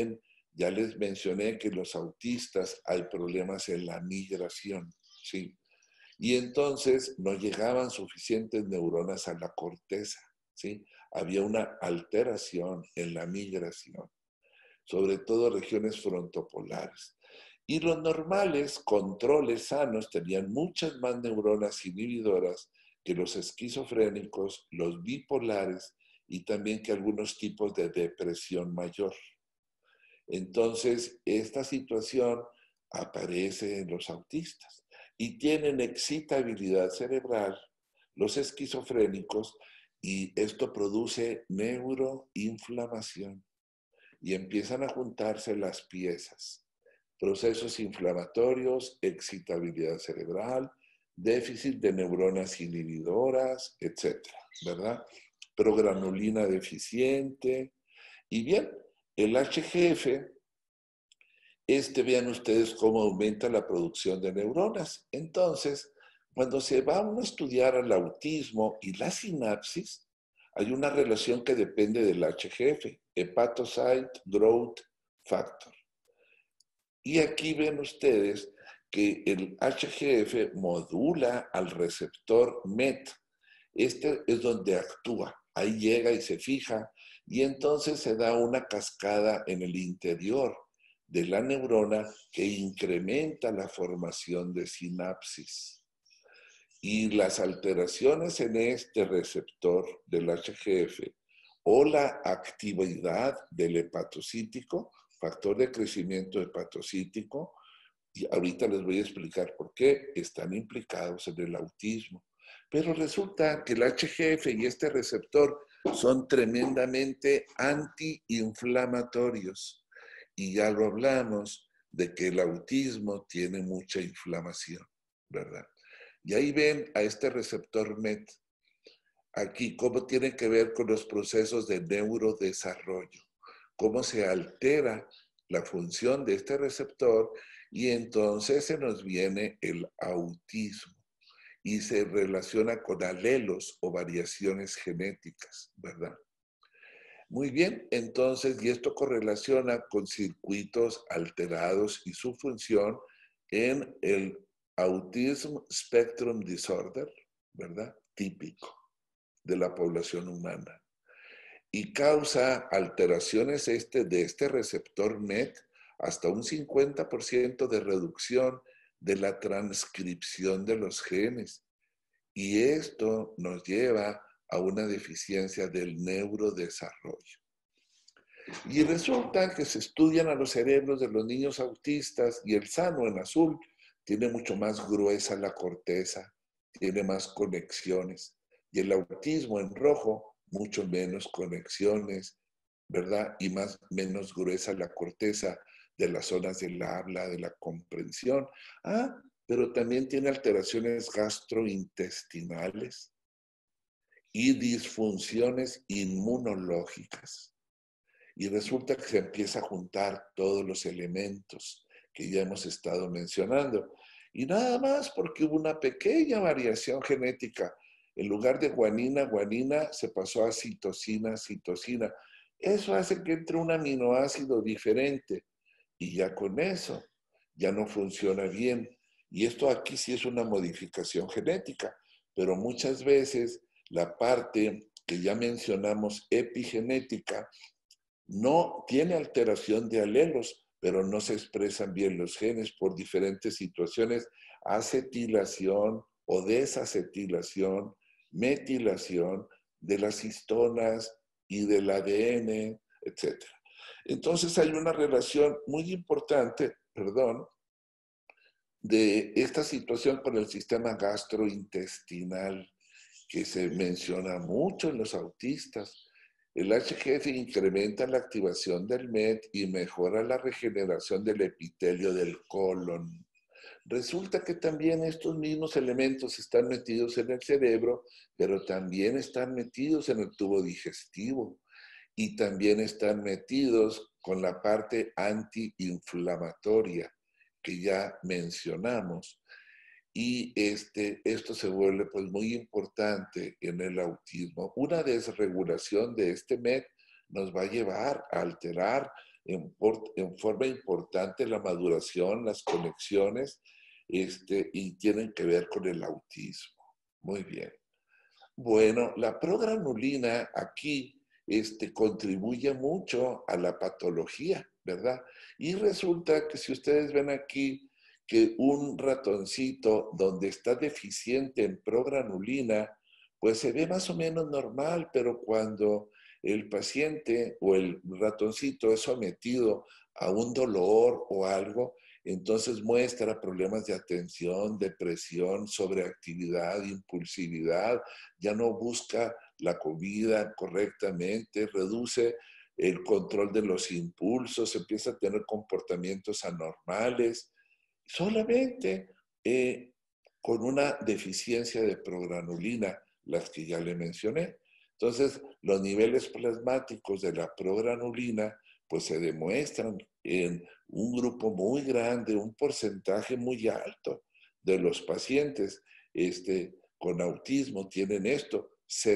Ya les mencioné que los autistas hay problemas en la migración, ¿sí? Y entonces no llegaban suficientes neuronas a la corteza, ¿sí? Había una alteración en la migración, sobre todo regiones frontopolares. Y los normales, controles sanos, tenían muchas más neuronas inhibidoras que los esquizofrénicos, los bipolares y también que algunos tipos de depresión mayor. Entonces, esta situación aparece en los autistas y tienen excitabilidad cerebral los esquizofrénicos y esto produce neuroinflamación y empiezan a juntarse las piezas. Procesos inflamatorios, excitabilidad cerebral, déficit de neuronas inhibidoras, etcétera, ¿verdad? Progranulina deficiente. Y bien, el HGF, vean ustedes cómo aumenta la producción de neuronas. Entonces, cuando se va a uno a estudiar el autismo y la sinapsis, hay una relación que depende del HGF, Hepatocyte Growth Factor. Y aquí ven ustedes que el HGF modula al receptor MET. Este es donde actúa. Ahí llega y se fija y entonces se da una cascada en el interior de la neurona que incrementa la formación de sinapsis. Y las alteraciones en este receptor del HGF o la actividad del hepatocítico, factor de crecimiento hepatocítico, y ahorita les voy a explicar por qué están implicados en el autismo. Pero resulta que el HGF y este receptor son tremendamente antiinflamatorios. Y ya lo hablamos de que el autismo tiene mucha inflamación, ¿verdad? Y ahí ven a este receptor MET, aquí cómo tiene que ver con los procesos de neurodesarrollo, cómo se altera la función de este receptor y entonces se nos viene el autismo y se relaciona con alelos o variaciones genéticas, ¿verdad? Muy bien, entonces, y esto correlaciona con circuitos alterados y su función en el Autism Spectrum Disorder, ¿verdad? Típico de la población humana. Y causa alteraciones de este receptor MET hasta un 50% de reducción de la transcripción de los genes. Y esto nos lleva a una deficiencia del neurodesarrollo. Y resulta que se estudian a los cerebros de los niños autistas y el sano en azul tiene mucho más gruesa la corteza, tiene más conexiones. Y el autismo en rojo, mucho menos conexiones, ¿verdad? Y menos gruesa la corteza de las zonas del habla, de la comprensión. Pero también tiene alteraciones gastrointestinales y disfunciones inmunológicas. Y resulta que se empieza a juntar todos los elementos que ya hemos estado mencionando. Y nada más porque hubo una pequeña variación genética. En lugar de guanina, guanina se pasó a citosina, citosina. Eso hace que entre un aminoácido diferente. Y ya con eso, ya no funciona bien. Y esto aquí sí es una modificación genética. Pero muchas veces la parte que ya mencionamos epigenética no tiene alteración de alelos, pero no se expresan bien los genes por diferentes situaciones, acetilación o desacetilación, metilación de las histonas y del ADN, etc. Entonces hay una relación muy importante, de esta situación con el sistema gastrointestinal que se menciona mucho en los autistas. El HGF incrementa la activación del MET y mejora la regeneración del epitelio del colon. Resulta que también estos mismos elementos están metidos en el cerebro, pero también están metidos en el tubo digestivo y también están metidos con la parte antiinflamatoria que ya mencionamos. Y esto se vuelve pues muy importante en el autismo. Una desregulación de este MET nos va a llevar a alterar en forma importante la maduración, las conexiones, y tienen que ver con el autismo. Muy bien. Bueno, la progranulina aquí contribuye mucho a la patología, ¿verdad? Y resulta que si ustedes ven aquí que un ratoncito donde está deficiente en progranulina, pues se ve más o menos normal, pero cuando el paciente o el ratoncito es sometido a un dolor o algo, entonces muestra problemas de atención, depresión, sobreactividad, impulsividad, ya no busca la comida correctamente, reduce el control de los impulsos, empieza a tener comportamientos anormales, solamente con una deficiencia de progranulina, las que ya le mencioné. Entonces, los niveles plasmáticos de la progranulina pues se demuestran en un grupo muy grande, un porcentaje muy alto de los pacientes con autismo tienen esto.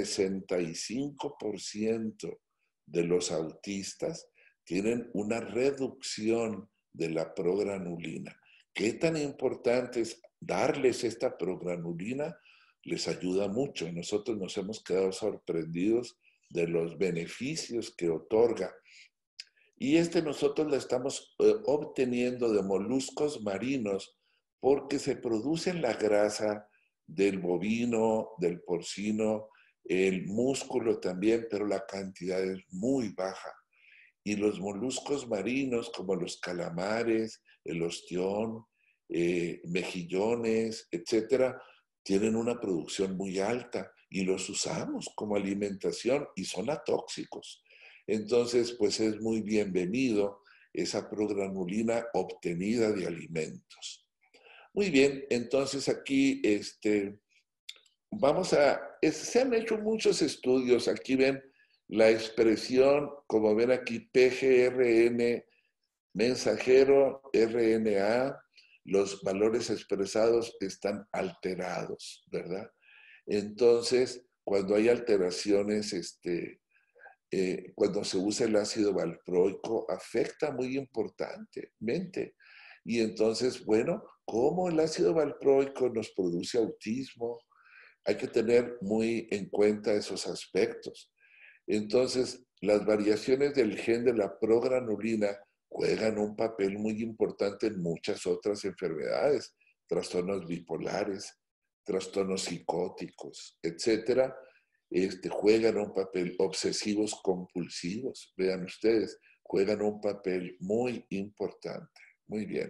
65% de los autistas tienen una reducción de la progranulina. ¿Qué tan importante es darles esta progranulina? Les ayuda mucho. Nosotros nos hemos quedado sorprendidos de los beneficios que otorga. Y nosotros la estamos obteniendo de moluscos marinos porque se produce en la grasa del bovino, del porcino, el músculo también, pero la cantidad es muy baja. Y los moluscos marinos, como los calamares, el ostión, mejillones, etcétera, tienen una producción muy alta y los usamos como alimentación y son atóxicos. Entonces, pues es muy bienvenido esa progranulina obtenida de alimentos. Muy bien, entonces aquí se han hecho muchos estudios. Aquí ven la expresión, como ven aquí, PGRN, mensajero, RNA, los valores expresados están alterados, ¿verdad? Entonces, cuando hay alteraciones, cuando se usa el ácido valproico, afecta muy importantemente. Y entonces, bueno, ¿cómo el ácido valproico nos produce autismo? Hay que tener muy en cuenta esos aspectos. Entonces, las variaciones del gen de la progranulina juegan un papel muy importante en muchas otras enfermedades, trastornos bipolares, trastornos psicóticos, etcétera. Juegan un papel, obsesivos compulsivos, vean ustedes, juegan un papel muy importante. Muy bien.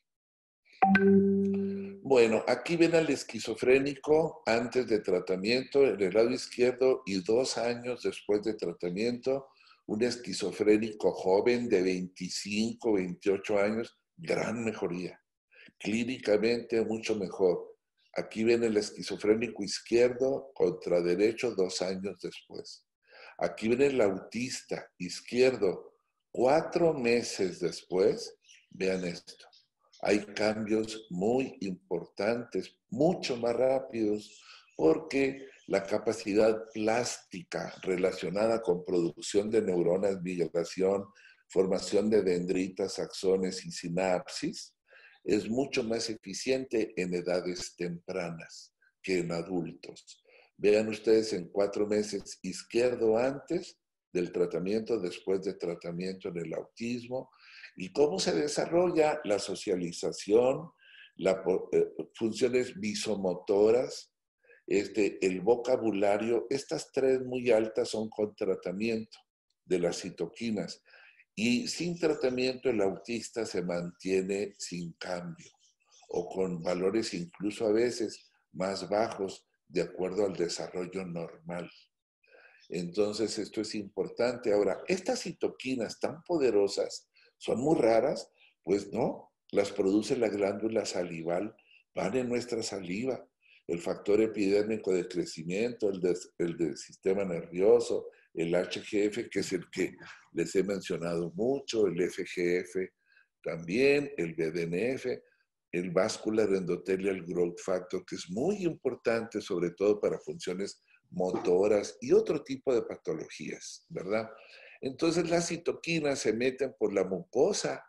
Bueno, aquí ven al esquizofrénico antes de tratamiento en el lado izquierdo y 2 años después de tratamiento, un esquizofrénico joven de 25, 28 años, gran mejoría, clínicamente mucho mejor. Aquí ven el esquizofrénico izquierdo contra derecho 2 años después. Aquí ven el autista izquierdo 4 meses después, vean esto. Hay cambios muy importantes, mucho más rápidos, porque la capacidad plástica relacionada con producción de neuronas, migración, formación de dendritas, axones y sinapsis, es mucho más eficiente en edades tempranas que en adultos. Vean ustedes en 4 meses izquierdo antes del tratamiento, después de tratamiento en el autismo, y cómo se desarrolla la socialización, las funciones visomotoras, el vocabulario. Estas 3 muy altas son con tratamiento de las citoquinas. Y sin tratamiento el autista se mantiene sin cambio o con valores incluso a veces más bajos de acuerdo al desarrollo normal. Entonces esto es importante. Ahora, estas citoquinas tan poderosas son muy raras, pues no, las produce la glándula salival, van en nuestra saliva. El factor epidérmico de crecimiento, el del sistema nervioso, el HGF, que es el que les he mencionado mucho, el FGF también, el BDNF, el Vascular Endothelial Growth Factor, que es muy importante, sobre todo para funciones motoras y otro tipo de patologías, ¿verdad? Entonces las citoquinas se meten por la mucosa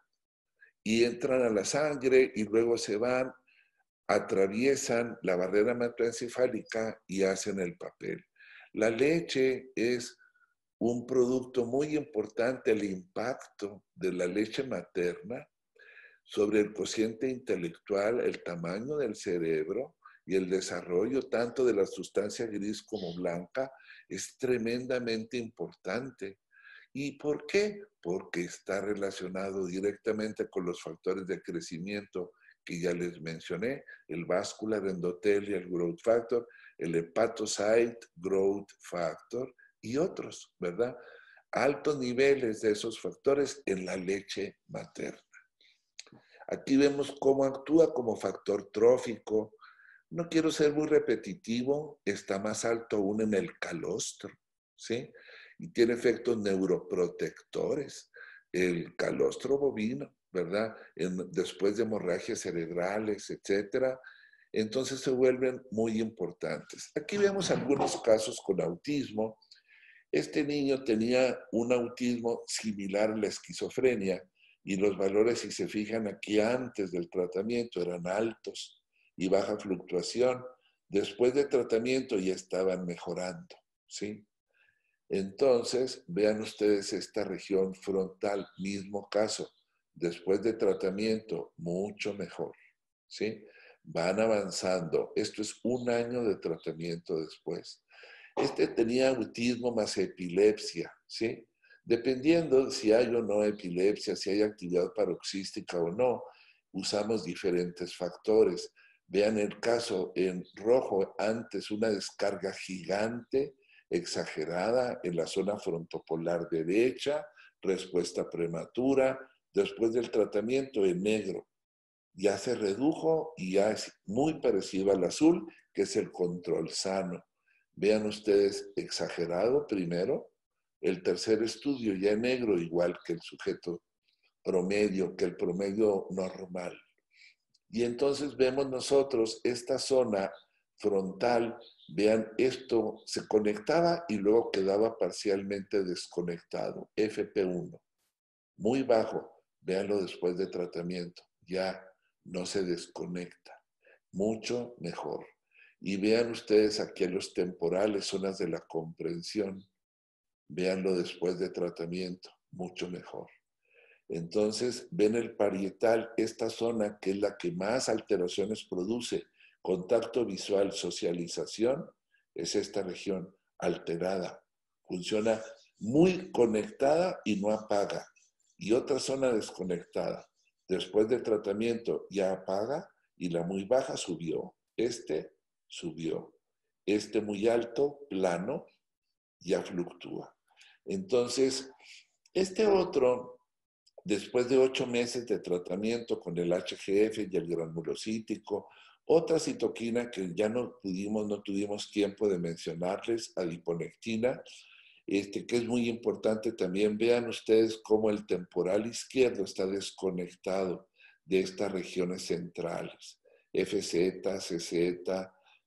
y entran a la sangre y luego se van, atraviesan la barrera hematoencefálica y hacen el papel. La leche es un producto muy importante, el impacto de la leche materna sobre el cociente intelectual, el tamaño del cerebro y el desarrollo tanto de la sustancia gris como blanca es tremendamente importante. ¿Y por qué? Porque está relacionado directamente con los factores de crecimiento que ya les mencioné, el vascular endothelial growth factor, el hepatocyte growth factor y otros, ¿verdad? Altos niveles de esos factores en la leche materna. Aquí vemos cómo actúa como factor trófico. No quiero ser muy repetitivo, está más alto aún en el calostro, ¿sí? Y tiene efectos neuroprotectores. El calostro bovino, ¿verdad? Después de hemorragias cerebrales, etcétera. Entonces se vuelven muy importantes. Aquí vemos algunos casos con autismo. Este niño tenía un autismo similar a la esquizofrenia y los valores, si se fijan aquí antes del tratamiento, eran altos y baja fluctuación. Después de tratamiento ya estaban mejorando, ¿sí? Entonces, vean ustedes esta región frontal, mismo caso. Después de tratamiento, mucho mejor, ¿sí? Van avanzando. Esto es 1 año de tratamiento después. Este tenía autismo más epilepsia, ¿sí? Dependiendo si hay o no epilepsia, si hay actividad paroxística o no, usamos diferentes factores. Vean el caso en rojo, antes una descarga gigante, exagerada en la zona frontopolar derecha, respuesta prematura, después del tratamiento en negro. Ya se redujo y ya es muy parecido al azul, que es el control sano. Vean ustedes, exagerado primero, el tercer estudio ya en negro, igual que el sujeto promedio, que el promedio normal. Y entonces vemos nosotros esta zona frontal, vean, esto se conectaba y luego quedaba parcialmente desconectado, FP1, muy bajo, véanlo después de tratamiento, ya no se desconecta, mucho mejor. Y vean ustedes aquí en los temporales, zonas de la comprensión, véanlo después de tratamiento, mucho mejor. Entonces, ven el parietal, esta zona que es la que más alteraciones produce, contacto visual, socialización, es esta región alterada. Funciona muy conectada y no apaga. Y otra zona desconectada. Después del tratamiento ya apaga y la muy baja subió. Este subió. Este muy alto, plano, ya fluctúa. Entonces, este otro, después de 8 meses de tratamiento con el HGF y el granulocítico, otra citoquina que ya no tuvimos tiempo de mencionarles, adiponectina, que es muy importante también. Vean ustedes cómo el temporal izquierdo está desconectado de estas regiones centrales. FZ, CZ,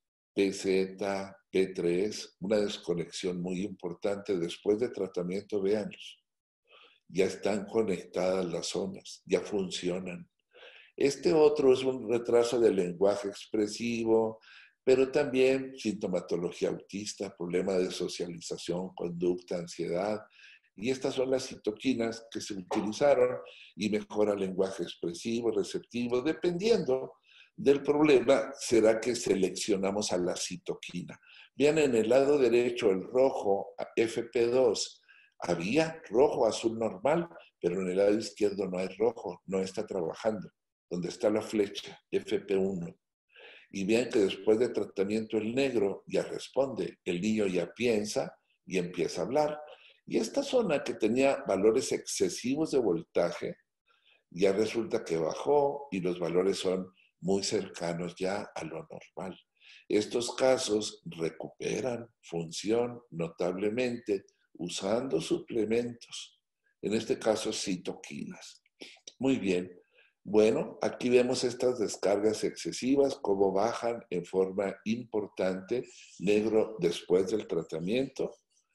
PZ, P3, una desconexión muy importante después de tratamiento, véanlos. Ya están conectadas las zonas, ya funcionan. Este otro es un retraso del lenguaje expresivo, pero también sintomatología autista, problema de socialización, conducta, ansiedad. Y estas son las citoquinas que se utilizaron y mejora el lenguaje expresivo, receptivo, dependiendo del problema, será que seleccionamos a la citoquina. Vean en el lado derecho el rojo, FP2, había rojo, azul normal, pero en el lado izquierdo no hay rojo, no está trabajando. Donde está la flecha, FP1. Y vean que después de tratamiento el negro ya responde, el niño ya piensa y empieza a hablar. Y esta zona que tenía valores excesivos de voltaje, ya resulta que bajó y los valores son muy cercanos ya a lo normal. Estos casos recuperan función notablemente usando suplementos, en este caso citoquinas. Muy bien. Bueno, aquí vemos estas descargas excesivas, cómo bajan en forma importante, negro después del tratamiento.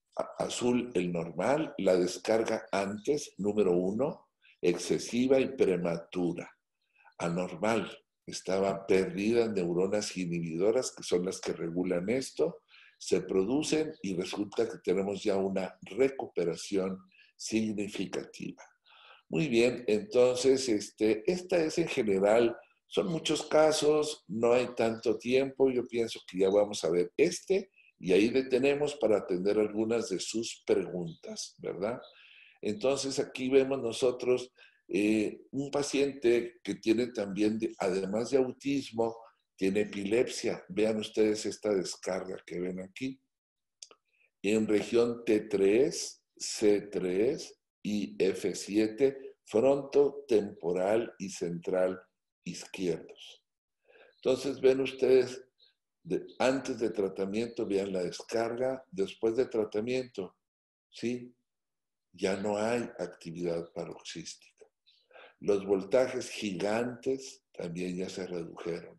Azul el normal, la descarga antes, número 1, excesiva y prematura. Anormal, estaban perdidas neuronas inhibidoras, que son las que regulan esto, se producen y resulta que tenemos ya una recuperación significativa. Muy bien, entonces esta es en general, son muchos casos, no hay tanto tiempo, yo pienso que ya vamos a ver y ahí detenemos para atender algunas de sus preguntas, ¿verdad? Entonces aquí vemos nosotros un paciente que tiene también, además de autismo, tiene epilepsia. Vean ustedes esta descarga que ven aquí. En región T3, C3 y F7, frontotemporal y central izquierdos. Entonces ven ustedes, antes de tratamiento, vean la descarga, después de tratamiento, ¿sí? Ya no hay actividad paroxística. Los voltajes gigantes también ya se redujeron.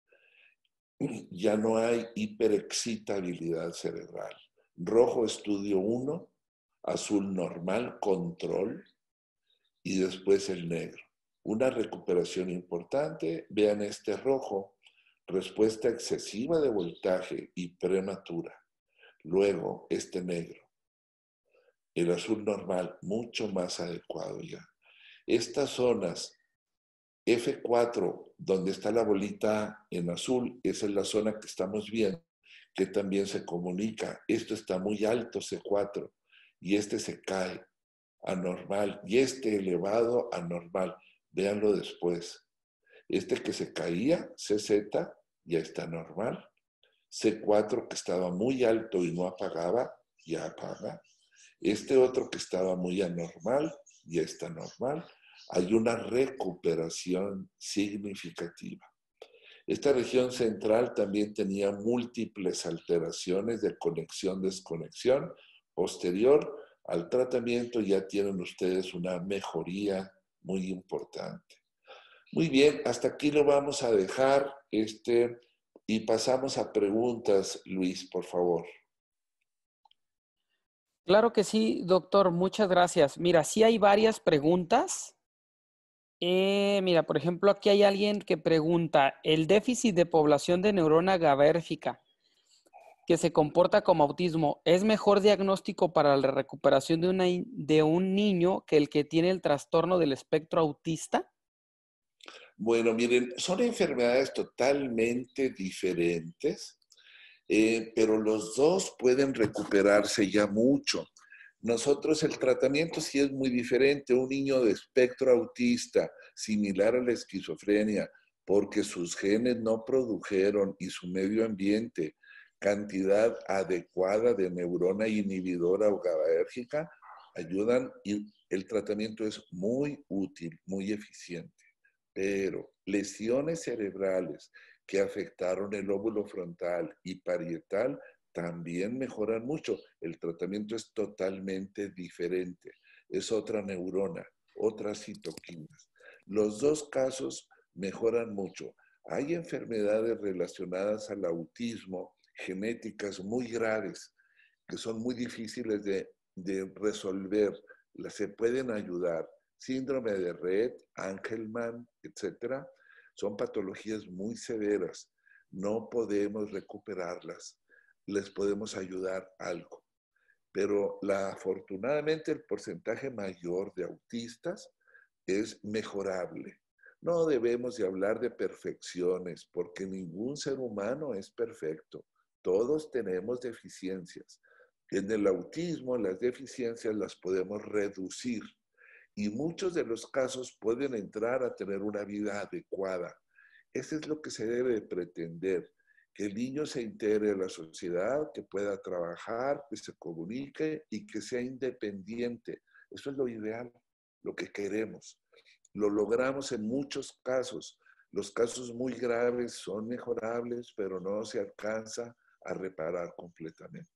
Ya no hay hiperexcitabilidad cerebral. Rojo estudio 1, azul normal control y después el negro. Una recuperación importante, vean este rojo, respuesta excesiva de voltaje y prematura. Luego este negro. El azul normal, mucho más adecuado ya. Estas zonas F4, donde está la bolita en azul, esa es la zona que estamos viendo, que también se comunica. Esto está muy alto, C4, y este se cae, anormal, y este elevado, anormal. Véanlo después. Este que se caía, CZ, ya está normal. C4 que estaba muy alto y no apagaba, ya apaga. Este otro que estaba muy anormal, ya está normal. Hay una recuperación significativa. Esta región central también tenía múltiples alteraciones de conexión-desconexión. Posterior al tratamiento ya tienen ustedes una mejoría muy importante. Muy bien, hasta aquí lo vamos a dejar y pasamos a preguntas, Luis, por favor. Claro que sí, doctor, muchas gracias. Mira, sí hay varias preguntas. Mira, por ejemplo, aquí hay alguien que pregunta, ¿el déficit de población de neurona GABAérgica que se comporta como autismo es mejor diagnóstico para la recuperación de un niño que el que tiene el trastorno del espectro autista? Bueno, miren, son enfermedades totalmente diferentes, pero los dos pueden recuperarse ya mucho. Nosotros el tratamiento sí es muy diferente. Un niño de espectro autista, similar a la esquizofrenia, porque sus genes no produjeron y su medio ambiente cantidad adecuada de neurona inhibidora o GABAérgica, ayudan y el tratamiento es muy útil, muy eficiente. Pero lesiones cerebrales que afectaron el lóbulo frontal y parietal también mejoran mucho. El tratamiento es totalmente diferente. Es otra neurona, otras citoquinas. Los dos casos mejoran mucho. Hay enfermedades relacionadas al autismo, genéticas muy graves, que son muy difíciles de resolver. Se pueden ayudar. Síndrome de Rett, Angelman, etcétera, son patologías muy severas. No podemos recuperarlas. Les podemos ayudar algo. Pero afortunadamente el porcentaje mayor de autistas es mejorable. No debemos de hablar de perfecciones porque ningún ser humano es perfecto. Todos tenemos deficiencias. En el autismo las deficiencias las podemos reducir y muchos de los casos pueden entrar a tener una vida adecuada. Eso es lo que se debe de pretender, que el niño se integre a la sociedad, que pueda trabajar, que se comunique y que sea independiente. Eso es lo ideal, lo que queremos. Lo logramos en muchos casos. Los casos muy graves son mejorables, pero no se alcanza a reparar completamente.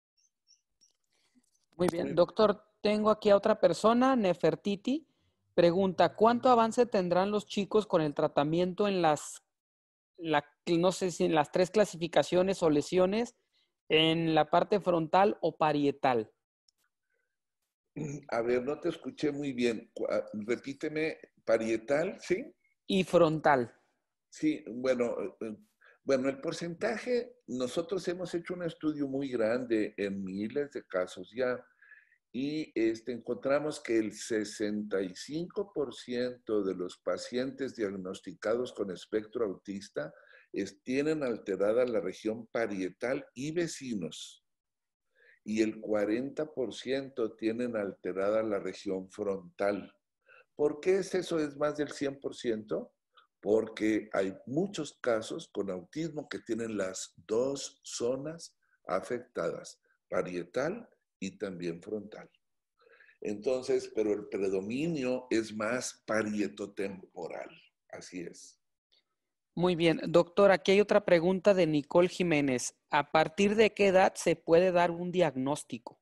Muy bien, doctor, tengo aquí a otra persona, Nefertiti, pregunta, ¿cuánto avance tendrán los chicos con el tratamiento en no sé si en las 3 clasificaciones o lesiones, en la parte frontal o parietal? A ver, no te escuché muy bien. Repíteme, parietal, ¿sí? Y frontal. Sí, bueno, el porcentaje, nosotros hemos hecho un estudio muy grande en miles de casos ya y encontramos que el 65% de los pacientes diagnosticados con espectro autista tienen alterada la región parietal y vecinos y el 40% tienen alterada la región frontal. ¿Por qué es eso? ¿Es más del 100%? Porque hay muchos casos con autismo que tienen las dos zonas afectadas, parietal y también frontal. Entonces, pero el predominio es más parietotemporal. Así es. Muy bien. Doctor, aquí hay otra pregunta de Nicole Jiménez. ¿A partir de qué edad se puede dar un diagnóstico?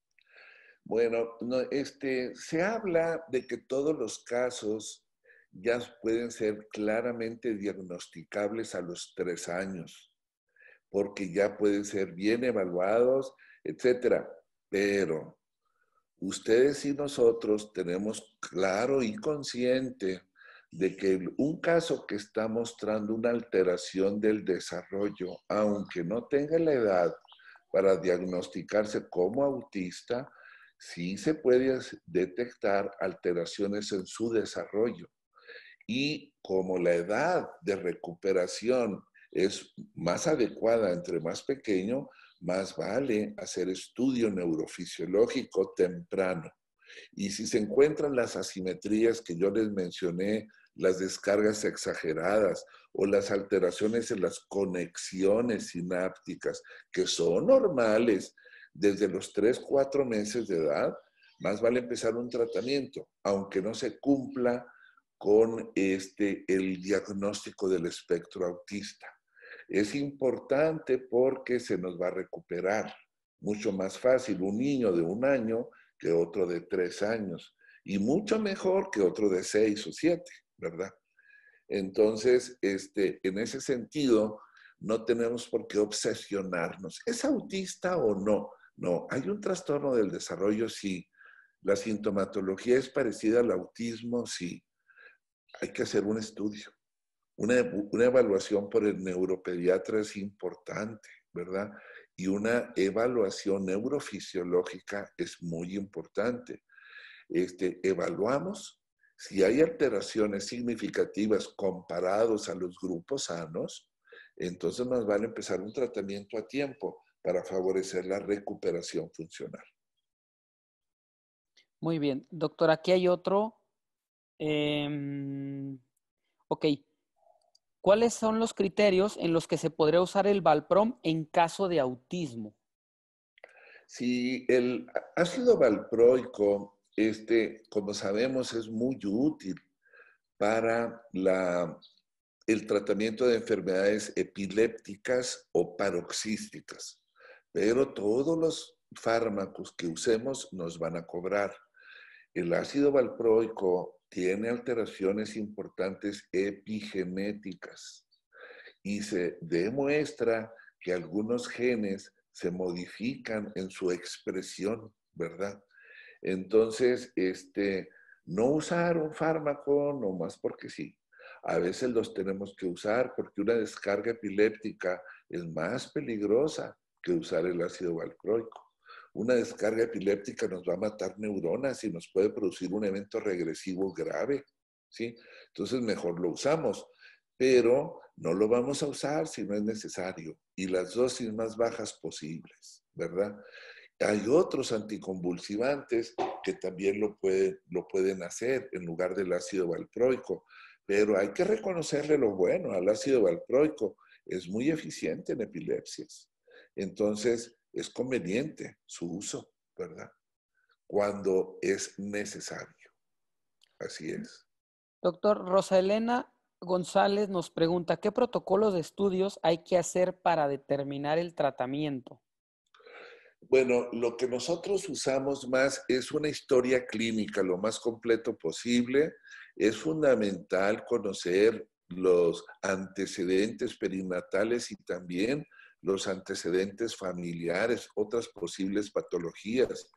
Bueno, no, se habla de que todos los casos ya pueden ser claramente diagnosticables a los 3 años, porque ya pueden ser bien evaluados, etcétera. Pero ustedes y nosotros tenemos claro y consciente de que un caso que está mostrando una alteración del desarrollo, aunque no tenga la edad para diagnosticarse como autista, sí se puede detectar alteraciones en su desarrollo. Y como la edad de recuperación es más adecuada entre más pequeño, más vale hacer estudio neurofisiológico temprano. Y si se encuentran las asimetrías que yo les mencioné, las descargas exageradas o las alteraciones en las conexiones sinápticas, que son normales desde los 3, 4 meses de edad, más vale empezar un tratamiento, aunque no se cumpla con el diagnóstico del espectro autista. Es importante porque se nos va a recuperar mucho más fácil un niño de 1 año que otro de 3 años y mucho mejor que otro de 6 o 7, ¿verdad? Entonces, en ese sentido, no tenemos por qué obsesionarnos. ¿Es autista o no? No, hay un trastorno del desarrollo, sí. La sintomatología es parecida al autismo, sí. Hay que hacer un estudio. Una evaluación por el neuropediatra es importante, ¿verdad? Y una evaluación neurofisiológica es muy importante. Evaluamos si hay alteraciones significativas comparados a los grupos sanos, entonces nos van a empezar un tratamiento a tiempo para favorecer la recuperación funcional. Muy bien. Doctor, aquí hay otro. Ok. ¿Cuáles son los criterios en los que se podría usar el Valprom en caso de autismo? Si el ácido valproico, como sabemos, es muy útil para el tratamiento de enfermedades epilépticas o paroxísticas, pero todos los fármacos que usemos nos van a cobrar. El ácido valproico tiene alteraciones importantes epigenéticas y se demuestra que algunos genes se modifican en su expresión, ¿verdad? Entonces, no usar un fármaco nomás porque sí. A veces los tenemos que usar porque una descarga epiléptica es más peligrosa que usar el ácido valproico. Una descarga epiléptica nos va a matar neuronas y nos puede producir un evento regresivo grave, ¿sí? Entonces mejor lo usamos, pero no lo vamos a usar si no es necesario y las dosis más bajas posibles, ¿verdad? Hay otros anticonvulsivantes que también lo pueden hacer en lugar del ácido valproico, pero hay que reconocerle lo bueno al ácido valproico. Es muy eficiente en epilepsias. Entonces, es conveniente su uso, ¿verdad? Cuando es necesario. Así es. Doctor, Rosa Elena González nos pregunta, ¿qué protocolos de estudios hay que hacer para determinar el tratamiento? Bueno, lo que nosotros usamos más es una historia clínica lo más completo posible. Es fundamental conocer los antecedentes perinatales y también los antecedentes familiares, otras posibles patologías.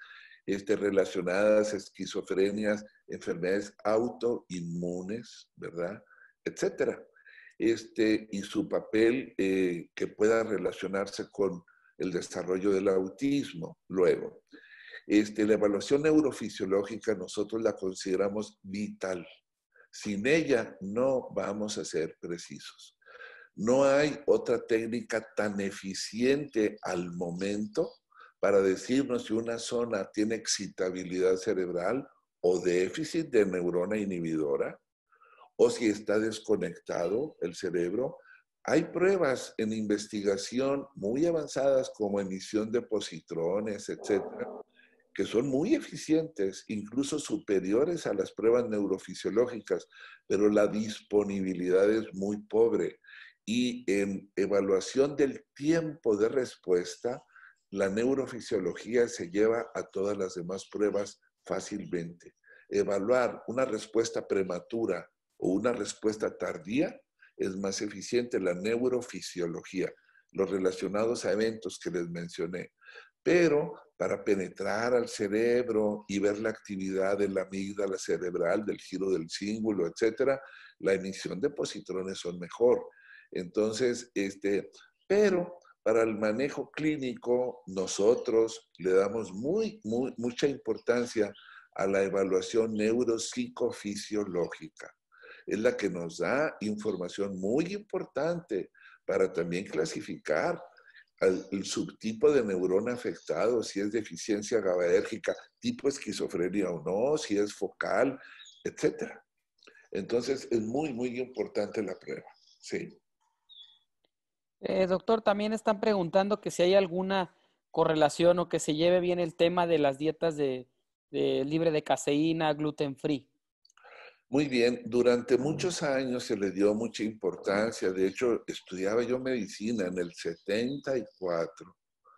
relacionadas a esquizofrenias, enfermedades autoinmunes, ¿verdad? Etcétera. Y su papel que pueda relacionarse con el desarrollo del autismo. Luego, la evaluación neurofisiológica nosotros la consideramos vital. Sin ella no vamos a ser precisos. No hay otra técnica tan eficiente al momento para decirnos si una zona tiene excitabilidad cerebral o déficit de neurona inhibidora, o si está desconectado el cerebro. Hay pruebas en investigación muy avanzadas como emisión de positrones, etcétera, que son muy eficientes, incluso superiores a las pruebas neurofisiológicas, pero la disponibilidad es muy pobre. Y en evaluación del tiempo de respuesta, la neurofisiología se lleva a todas las demás pruebas fácilmente. Evaluar una respuesta prematura o una respuesta tardía es más eficiente la neurofisiología, los relacionados a eventos que les mencioné. Pero para penetrar al cerebro y ver la actividad de la amígdala cerebral, del giro del cíngulo, etcétera, la emisión de positrones son mejor. Entonces, pero para el manejo clínico, nosotros le damos mucha importancia a la evaluación neuropsicofisiológica. Es la que nos da información muy importante para también clasificar el subtipo de neurona afectado, si es deficiencia GABAérgica, tipo esquizofrenia o no, si es focal, etcétera. Entonces, es muy importante la prueba. Sí. Doctor, también están preguntando que si hay alguna correlación o que se lleve bien el tema de las dietas de libre de caseína, gluten free. Muy bien, durante muchos años se le dio mucha importancia. De hecho, estudiaba yo medicina en el 74,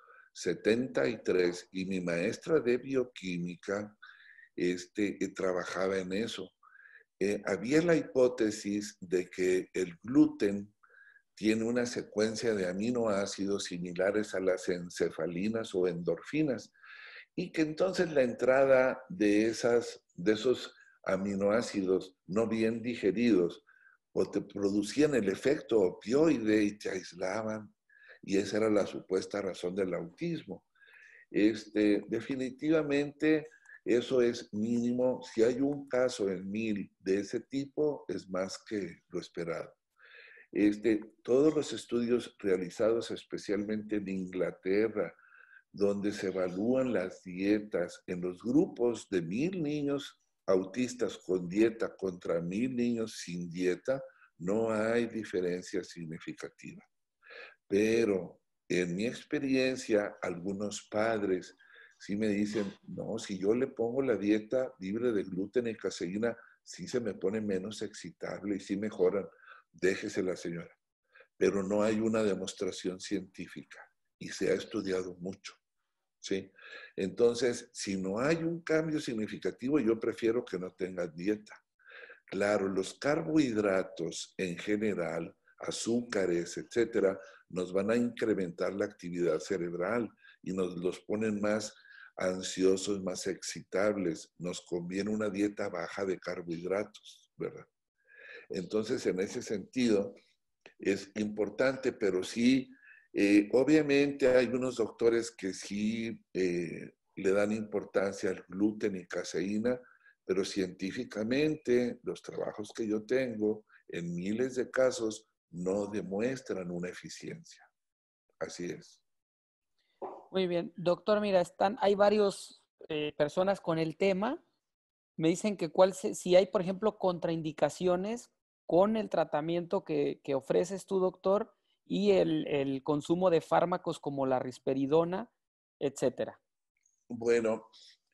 73, y mi maestra de bioquímica trabajaba en eso. Había la hipótesis de que el gluten tiene una secuencia de aminoácidos similares a las encefalinas o endorfinas, y que entonces la entrada de esos aminoácidos no bien digeridos o te producían el efecto opioide y te aislaban, y esa era la supuesta razón del autismo. Definitivamente eso es mínimo. Si hay un caso en 1000 de ese tipo, es más que lo esperado. Todos los estudios realizados especialmente en Inglaterra, donde se evalúan las dietas en los grupos de 1000 niños autistas con dieta contra 1000 niños sin dieta, no hay diferencia significativa. Pero en mi experiencia, algunos padres sí me dicen, no, si yo le pongo la dieta libre de gluten y caseína, sí se me pone menos excitable y sí mejoran. Déjese la señora. Pero no hay una demostración científica y se ha estudiado mucho. ¿Sí? Entonces, si no hay un cambio significativo, yo prefiero que no tengas dieta. Claro, los carbohidratos en general, azúcares, etcétera, nos van a incrementar la actividad cerebral y nos los ponen más ansiosos, más excitables. Nos conviene una dieta baja de carbohidratos, ¿verdad? Entonces, en ese sentido, es importante, pero sí, obviamente hay unos doctores que sí le dan importancia al gluten y caseína, pero científicamente los trabajos que yo tengo en miles de casos no demuestran una eficiencia. Así es. Muy bien. Doctor, mira, hay varios personas con el tema. Me dicen que si hay, por ejemplo, contraindicaciones con el tratamiento que ofreces tú, doctor, y el consumo de fármacos como la risperidona, etcétera. Bueno,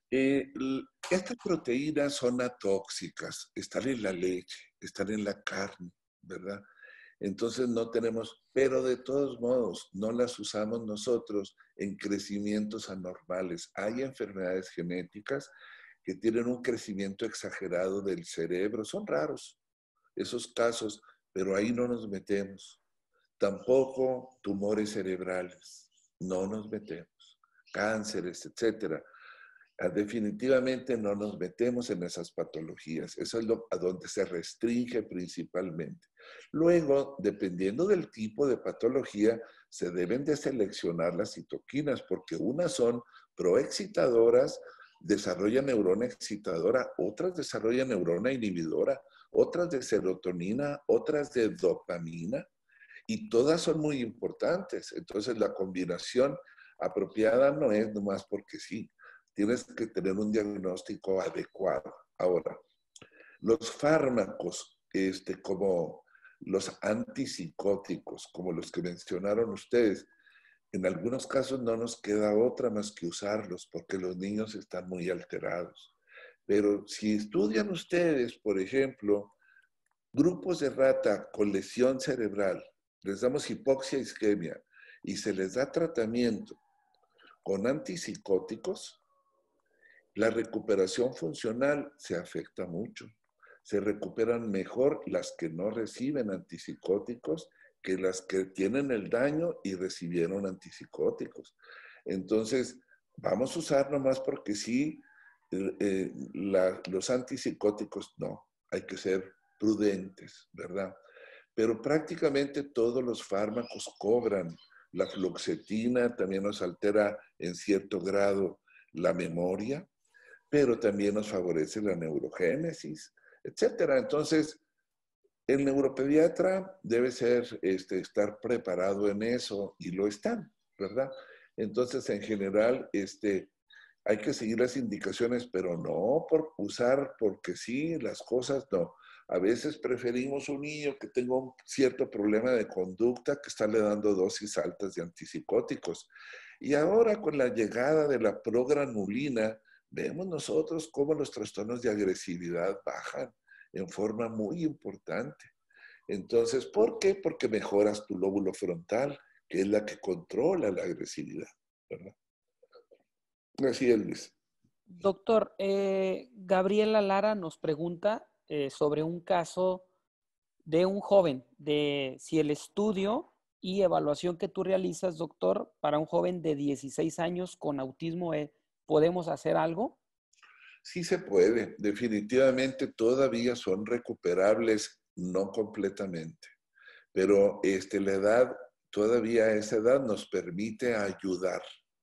estas proteínas son atóxicas, están en la leche, están en la carne, ¿verdad? Entonces no tenemos, pero de todos modos, no las usamos nosotros en crecimientos anormales. Hay enfermedades genéticas que tienen un crecimiento exagerado del cerebro. Son raros esos casos, pero ahí no nos metemos. Tampoco tumores cerebrales, no nos metemos. Cánceres, etcétera. Definitivamente no nos metemos en esas patologías. Eso es a donde se restringe principalmente. Luego, dependiendo del tipo de patología, se deben de seleccionar las citoquinas, porque unas son proexcitadoras, desarrollan neurona excitadora, otras desarrollan neurona inhibidora, otras de serotonina, otras de dopamina, y todas son muy importantes. Entonces, la combinación apropiada no es nomás porque sí. Tienes que tener un diagnóstico adecuado. Ahora, los fármacos, como los antipsicóticos, como los que mencionaron ustedes, en algunos casos no nos queda otra más que usarlos porque los niños están muy alterados. Pero si estudian ustedes, por ejemplo, grupos de rata con lesión cerebral, les damos hipoxia isquemia y se les da tratamiento con antipsicóticos, la recuperación funcional se afecta mucho. Se recuperan mejor las que no reciben antipsicóticos que las que tienen el daño y recibieron antipsicóticos. Entonces, vamos a usar nomás porque sí, los antipsicóticos no, hay que ser prudentes, ¿verdad? Pero prácticamente todos los fármacos cobran. La fluoxetina también nos altera en cierto grado la memoria, pero también nos favorece la neurogénesis, etcétera. Entonces, el neuropediatra debe estar preparado en eso y lo están, ¿verdad? Entonces, en general, hay que seguir las indicaciones, pero no por usar porque sí las cosas, no. A veces preferimos un niño que tenga un cierto problema de conducta que estarle dando dosis altas de antipsicóticos. Y ahora con la llegada de la progranulina, vemos nosotros cómo los trastornos de agresividad bajan en forma muy importante. Entonces, ¿por qué? Porque mejoras tu lóbulo frontal, que es la que controla la agresividad, ¿verdad? Así es, Luis. Doctor, Gabriela Lara nos pregunta sobre un caso de un joven, de si el estudio y evaluación que tú realizas, doctor, para un joven de 16 años con autismo, ¿podemos hacer algo? Sí se puede, definitivamente todavía son recuperables, no completamente, pero la edad, todavía a esa edad nos permite ayudar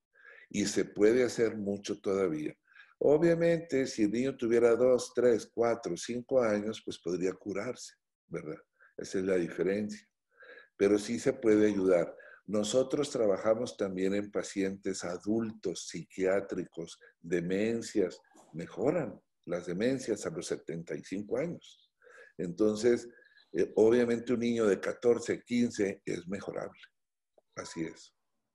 y se puede hacer mucho todavía. Obviamente, si el niño tuviera 2, 3, 4, 5 años, pues podría curarse, ¿verdad? Esa es la diferencia. Pero sí se puede ayudar. Nosotros trabajamos también en pacientes adultos, psiquiátricos, demencias. Mejoran las demencias a los 75 años. Entonces, obviamente un niño de 14, 15 es mejorable. Así es.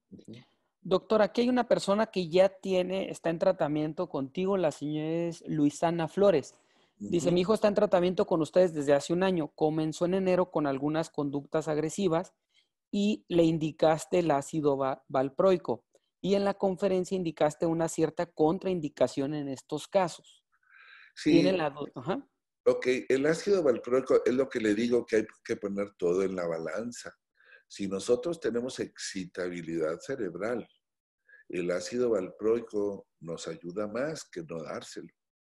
Doctor, aquí hay una persona que ya está en tratamiento contigo, la señora es Luisana Flores. Dice, mi hijo está en tratamiento con ustedes desde hace un año. Comenzó en enero con algunas conductas agresivas y le indicaste el ácido valproico. Y en la conferencia indicaste una cierta contraindicación en estos casos. Tiene Sí, la duda. Ajá. ok, el ácido valproico es lo que le digo que hay que poner todo en la balanza. Si nosotros tenemos excitabilidad cerebral, el ácido valproico nos ayuda más que no dárselo.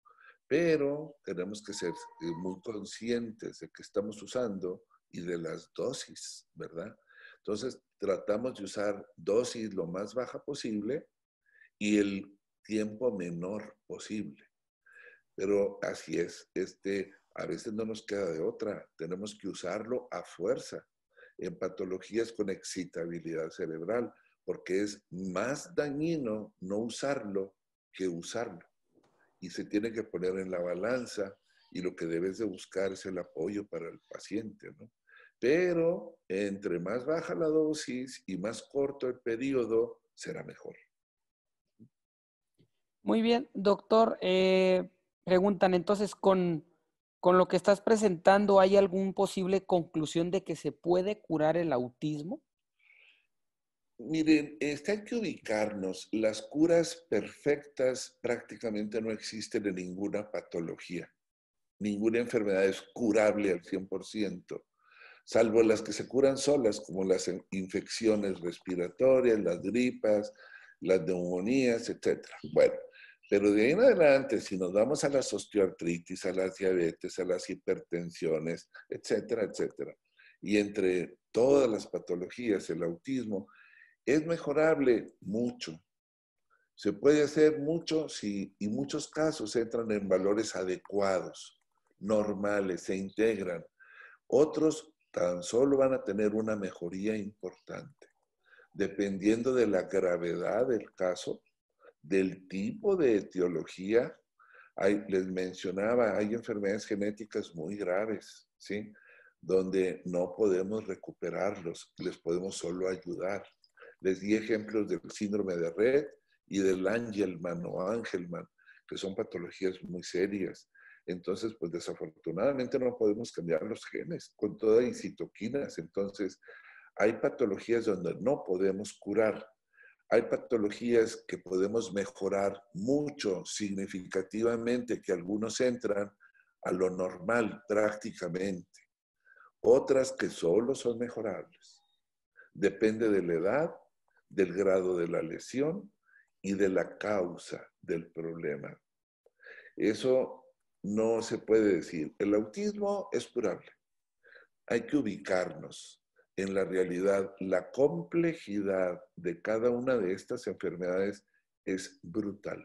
Pero tenemos que ser muy conscientes de que estamos usando y de las dosis, ¿verdad? Entonces, tratamos de usar dosis lo más baja posible y el tiempo menor posible. Pero así es, a veces no nos queda de otra, tenemos que usarlo a fuerza en patologías con excitabilidad cerebral, porque es más dañino no usarlo que usarlo. Y se tiene que poner en la balanza y lo que debes de buscar es el apoyo para el paciente, ¿no? Pero entre más baja la dosis y más corto el periodo, será mejor. Muy bien, doctor. Preguntan, entonces, con lo que estás presentando, ¿hay alguna posible conclusión de que se puede curar el autismo? Miren, hay que ubicarnos. Las curas perfectas prácticamente no existen en ninguna patología. Ninguna enfermedad es curable al 100%, salvo las que se curan solas, como las infecciones respiratorias, las gripas, las neumonías, etc. Bueno, Pero de ahí en adelante, si nos vamos a las osteoartritis, a las diabetes, a las hipertensiones, etcétera, etcétera, y entre todas las patologías, el autismo, es mejorable mucho. Se puede hacer mucho si, y muchos casos entran en valores adecuados, normales, se integran. Otros tan solo van a tener una mejoría importante, dependiendo de la gravedad del caso, del tipo de etiología. Les mencionaba, hay enfermedades genéticas muy graves, ¿sí? Donde no podemos recuperarlos, les podemos solo ayudar. Les di ejemplos del síndrome de Rett y del Angelman o Angelman, que son patologías muy serias. Entonces, pues desafortunadamente no podemos cambiar los genes con todas las citoquinas. Entonces, hay patologías donde no podemos curar. Hay patologías que podemos mejorar mucho, significativamente, que algunos entran a lo normal prácticamente. Otras que solo son mejorables. Depende de la edad, del grado de la lesión y de la causa del problema. Eso no se puede decir. El autismo es curable. Hay que ubicarnos en la realidad. La complejidad de cada una de estas enfermedades es brutal.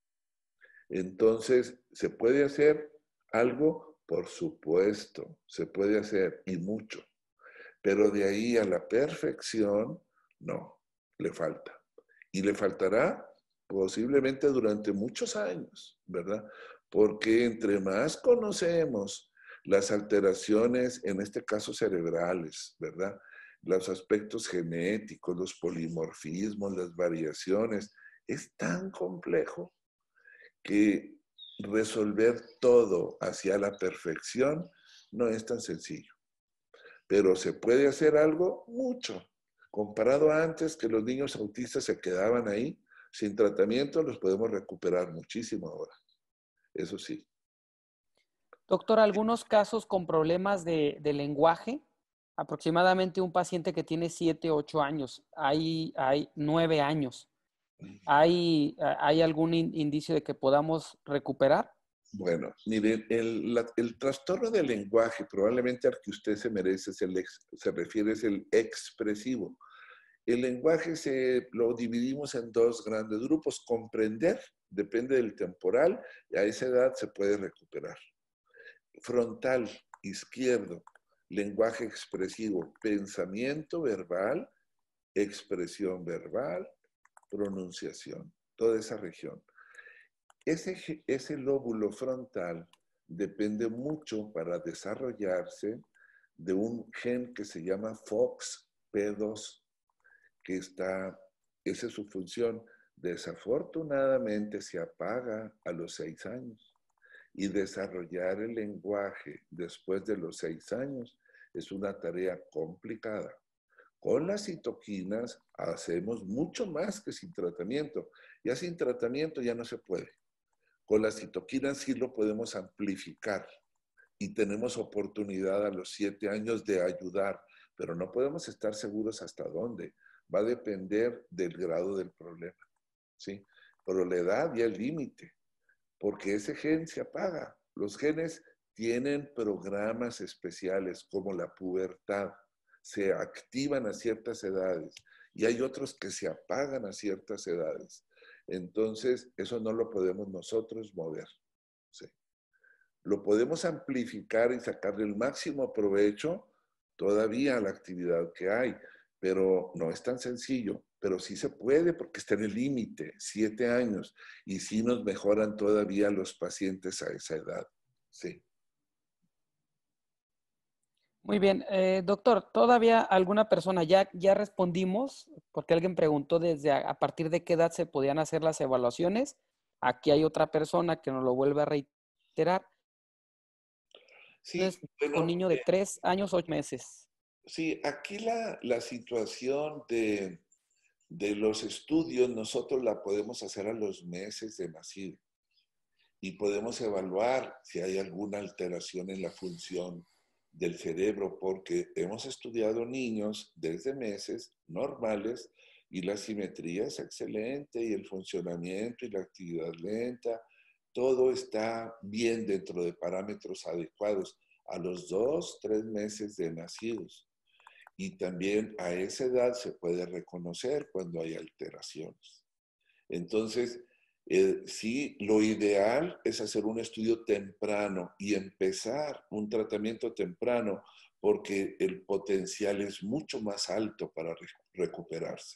Entonces, ¿se puede hacer algo? Por supuesto, se puede hacer y mucho. Pero de ahí a la perfección, no, le falta. Y le faltará posiblemente durante muchos años, ¿verdad? Porque entre más conocemos las alteraciones, en este caso cerebrales, ¿verdad? Los aspectos genéticos, los polimorfismos, las variaciones, es tan complejo que resolver todo hacia la perfección no es tan sencillo. Pero se puede hacer algo mucho. Comparado a antes que los niños autistas se quedaban ahí, sin tratamiento los podemos recuperar muchísimo ahora. Eso sí. Doctor, algunos casos con problemas de lenguaje, aproximadamente un paciente que tiene 7, 8 años, hay 9 años. ¿Hay algún indicio de que podamos recuperar? Bueno, mire, el trastorno del lenguaje, probablemente al que usted se merece, se refiere es el expresivo. El lenguaje lo dividimos en dos grandes grupos. Comprender, depende del temporal, y a esa edad se puede recuperar. Frontal, izquierdo, lenguaje expresivo, pensamiento verbal, expresión verbal, pronunciación, toda esa región. Ese lóbulo frontal depende mucho para desarrollarse de un gen que se llama FOXP2, que esa es su función. Desafortunadamente se apaga a los 6 años. Y desarrollar el lenguaje después de los 6 años es una tarea complicada. Con las citoquinas hacemos mucho más que sin tratamiento. Ya sin tratamiento ya no se puede. Con las citoquinas sí lo podemos amplificar y tenemos oportunidad a los 7 años de ayudar, pero no podemos estar seguros hasta dónde. Va a depender del grado del problema, ¿sí? Pero la edad ya es límite, porque ese gen se apaga. Los genes tienen programas especiales como la pubertad. Se activan a ciertas edades y hay otros que se apagan a ciertas edades. Entonces, eso no lo podemos nosotros mover. ¿Sí? Lo podemos amplificar y sacarle el máximo provecho todavía a la actividad que hay, pero no es tan sencillo. Pero sí se puede porque está en el límite, 7 años, y sí nos mejoran todavía los pacientes a esa edad. Sí. Muy bien. Doctor, ¿todavía alguna persona, ya respondimos, porque alguien preguntó desde a partir de qué edad se podían hacer las evaluaciones? Aquí hay otra persona que nos lo vuelve a reiterar. Sí, Con bueno, niño de 3 años, 8 meses. sí, aquí la situación de los estudios nosotros la podemos hacer a los meses de nacido y podemos evaluar si hay alguna alteración en la función del cerebro, porque hemos estudiado niños desde meses normales y la simetría es excelente y el funcionamiento y la actividad lenta, todo está bien dentro de parámetros adecuados a los 2, 3 meses de nacidos. Y también a esa edad se puede reconocer cuando hay alteraciones. Entonces, sí, lo ideal es hacer un estudio temprano y empezar un tratamiento temprano porque el potencial es mucho más alto para recuperarse.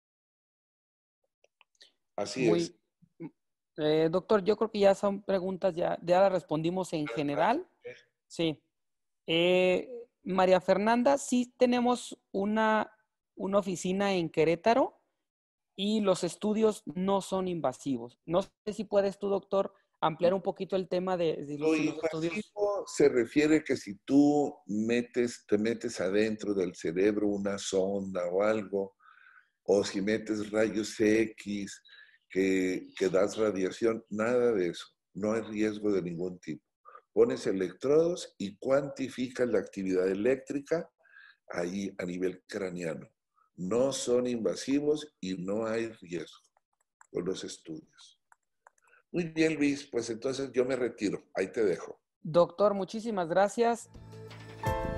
Así es. Muy, doctor, yo creo que ya son preguntas, ya las respondimos en general. Sí. María Fernanda, sí tenemos una oficina en Querétaro y los estudios no son invasivos. No sé si puedes tú, doctor, ampliar un poquito el tema Lo si los estudios. invasivo se refiere que si tú te metes adentro del cerebro una sonda o algo, o si metes rayos X, que das radiación, nada de eso. No hay riesgo de ningún tipo. Pones electrodos y cuantificas la actividad eléctrica ahí a nivel craneano. No son invasivos y no hay riesgo con los estudios. Muy bien, Luis, pues entonces yo me retiro. Ahí te dejo. Doctor, muchísimas gracias.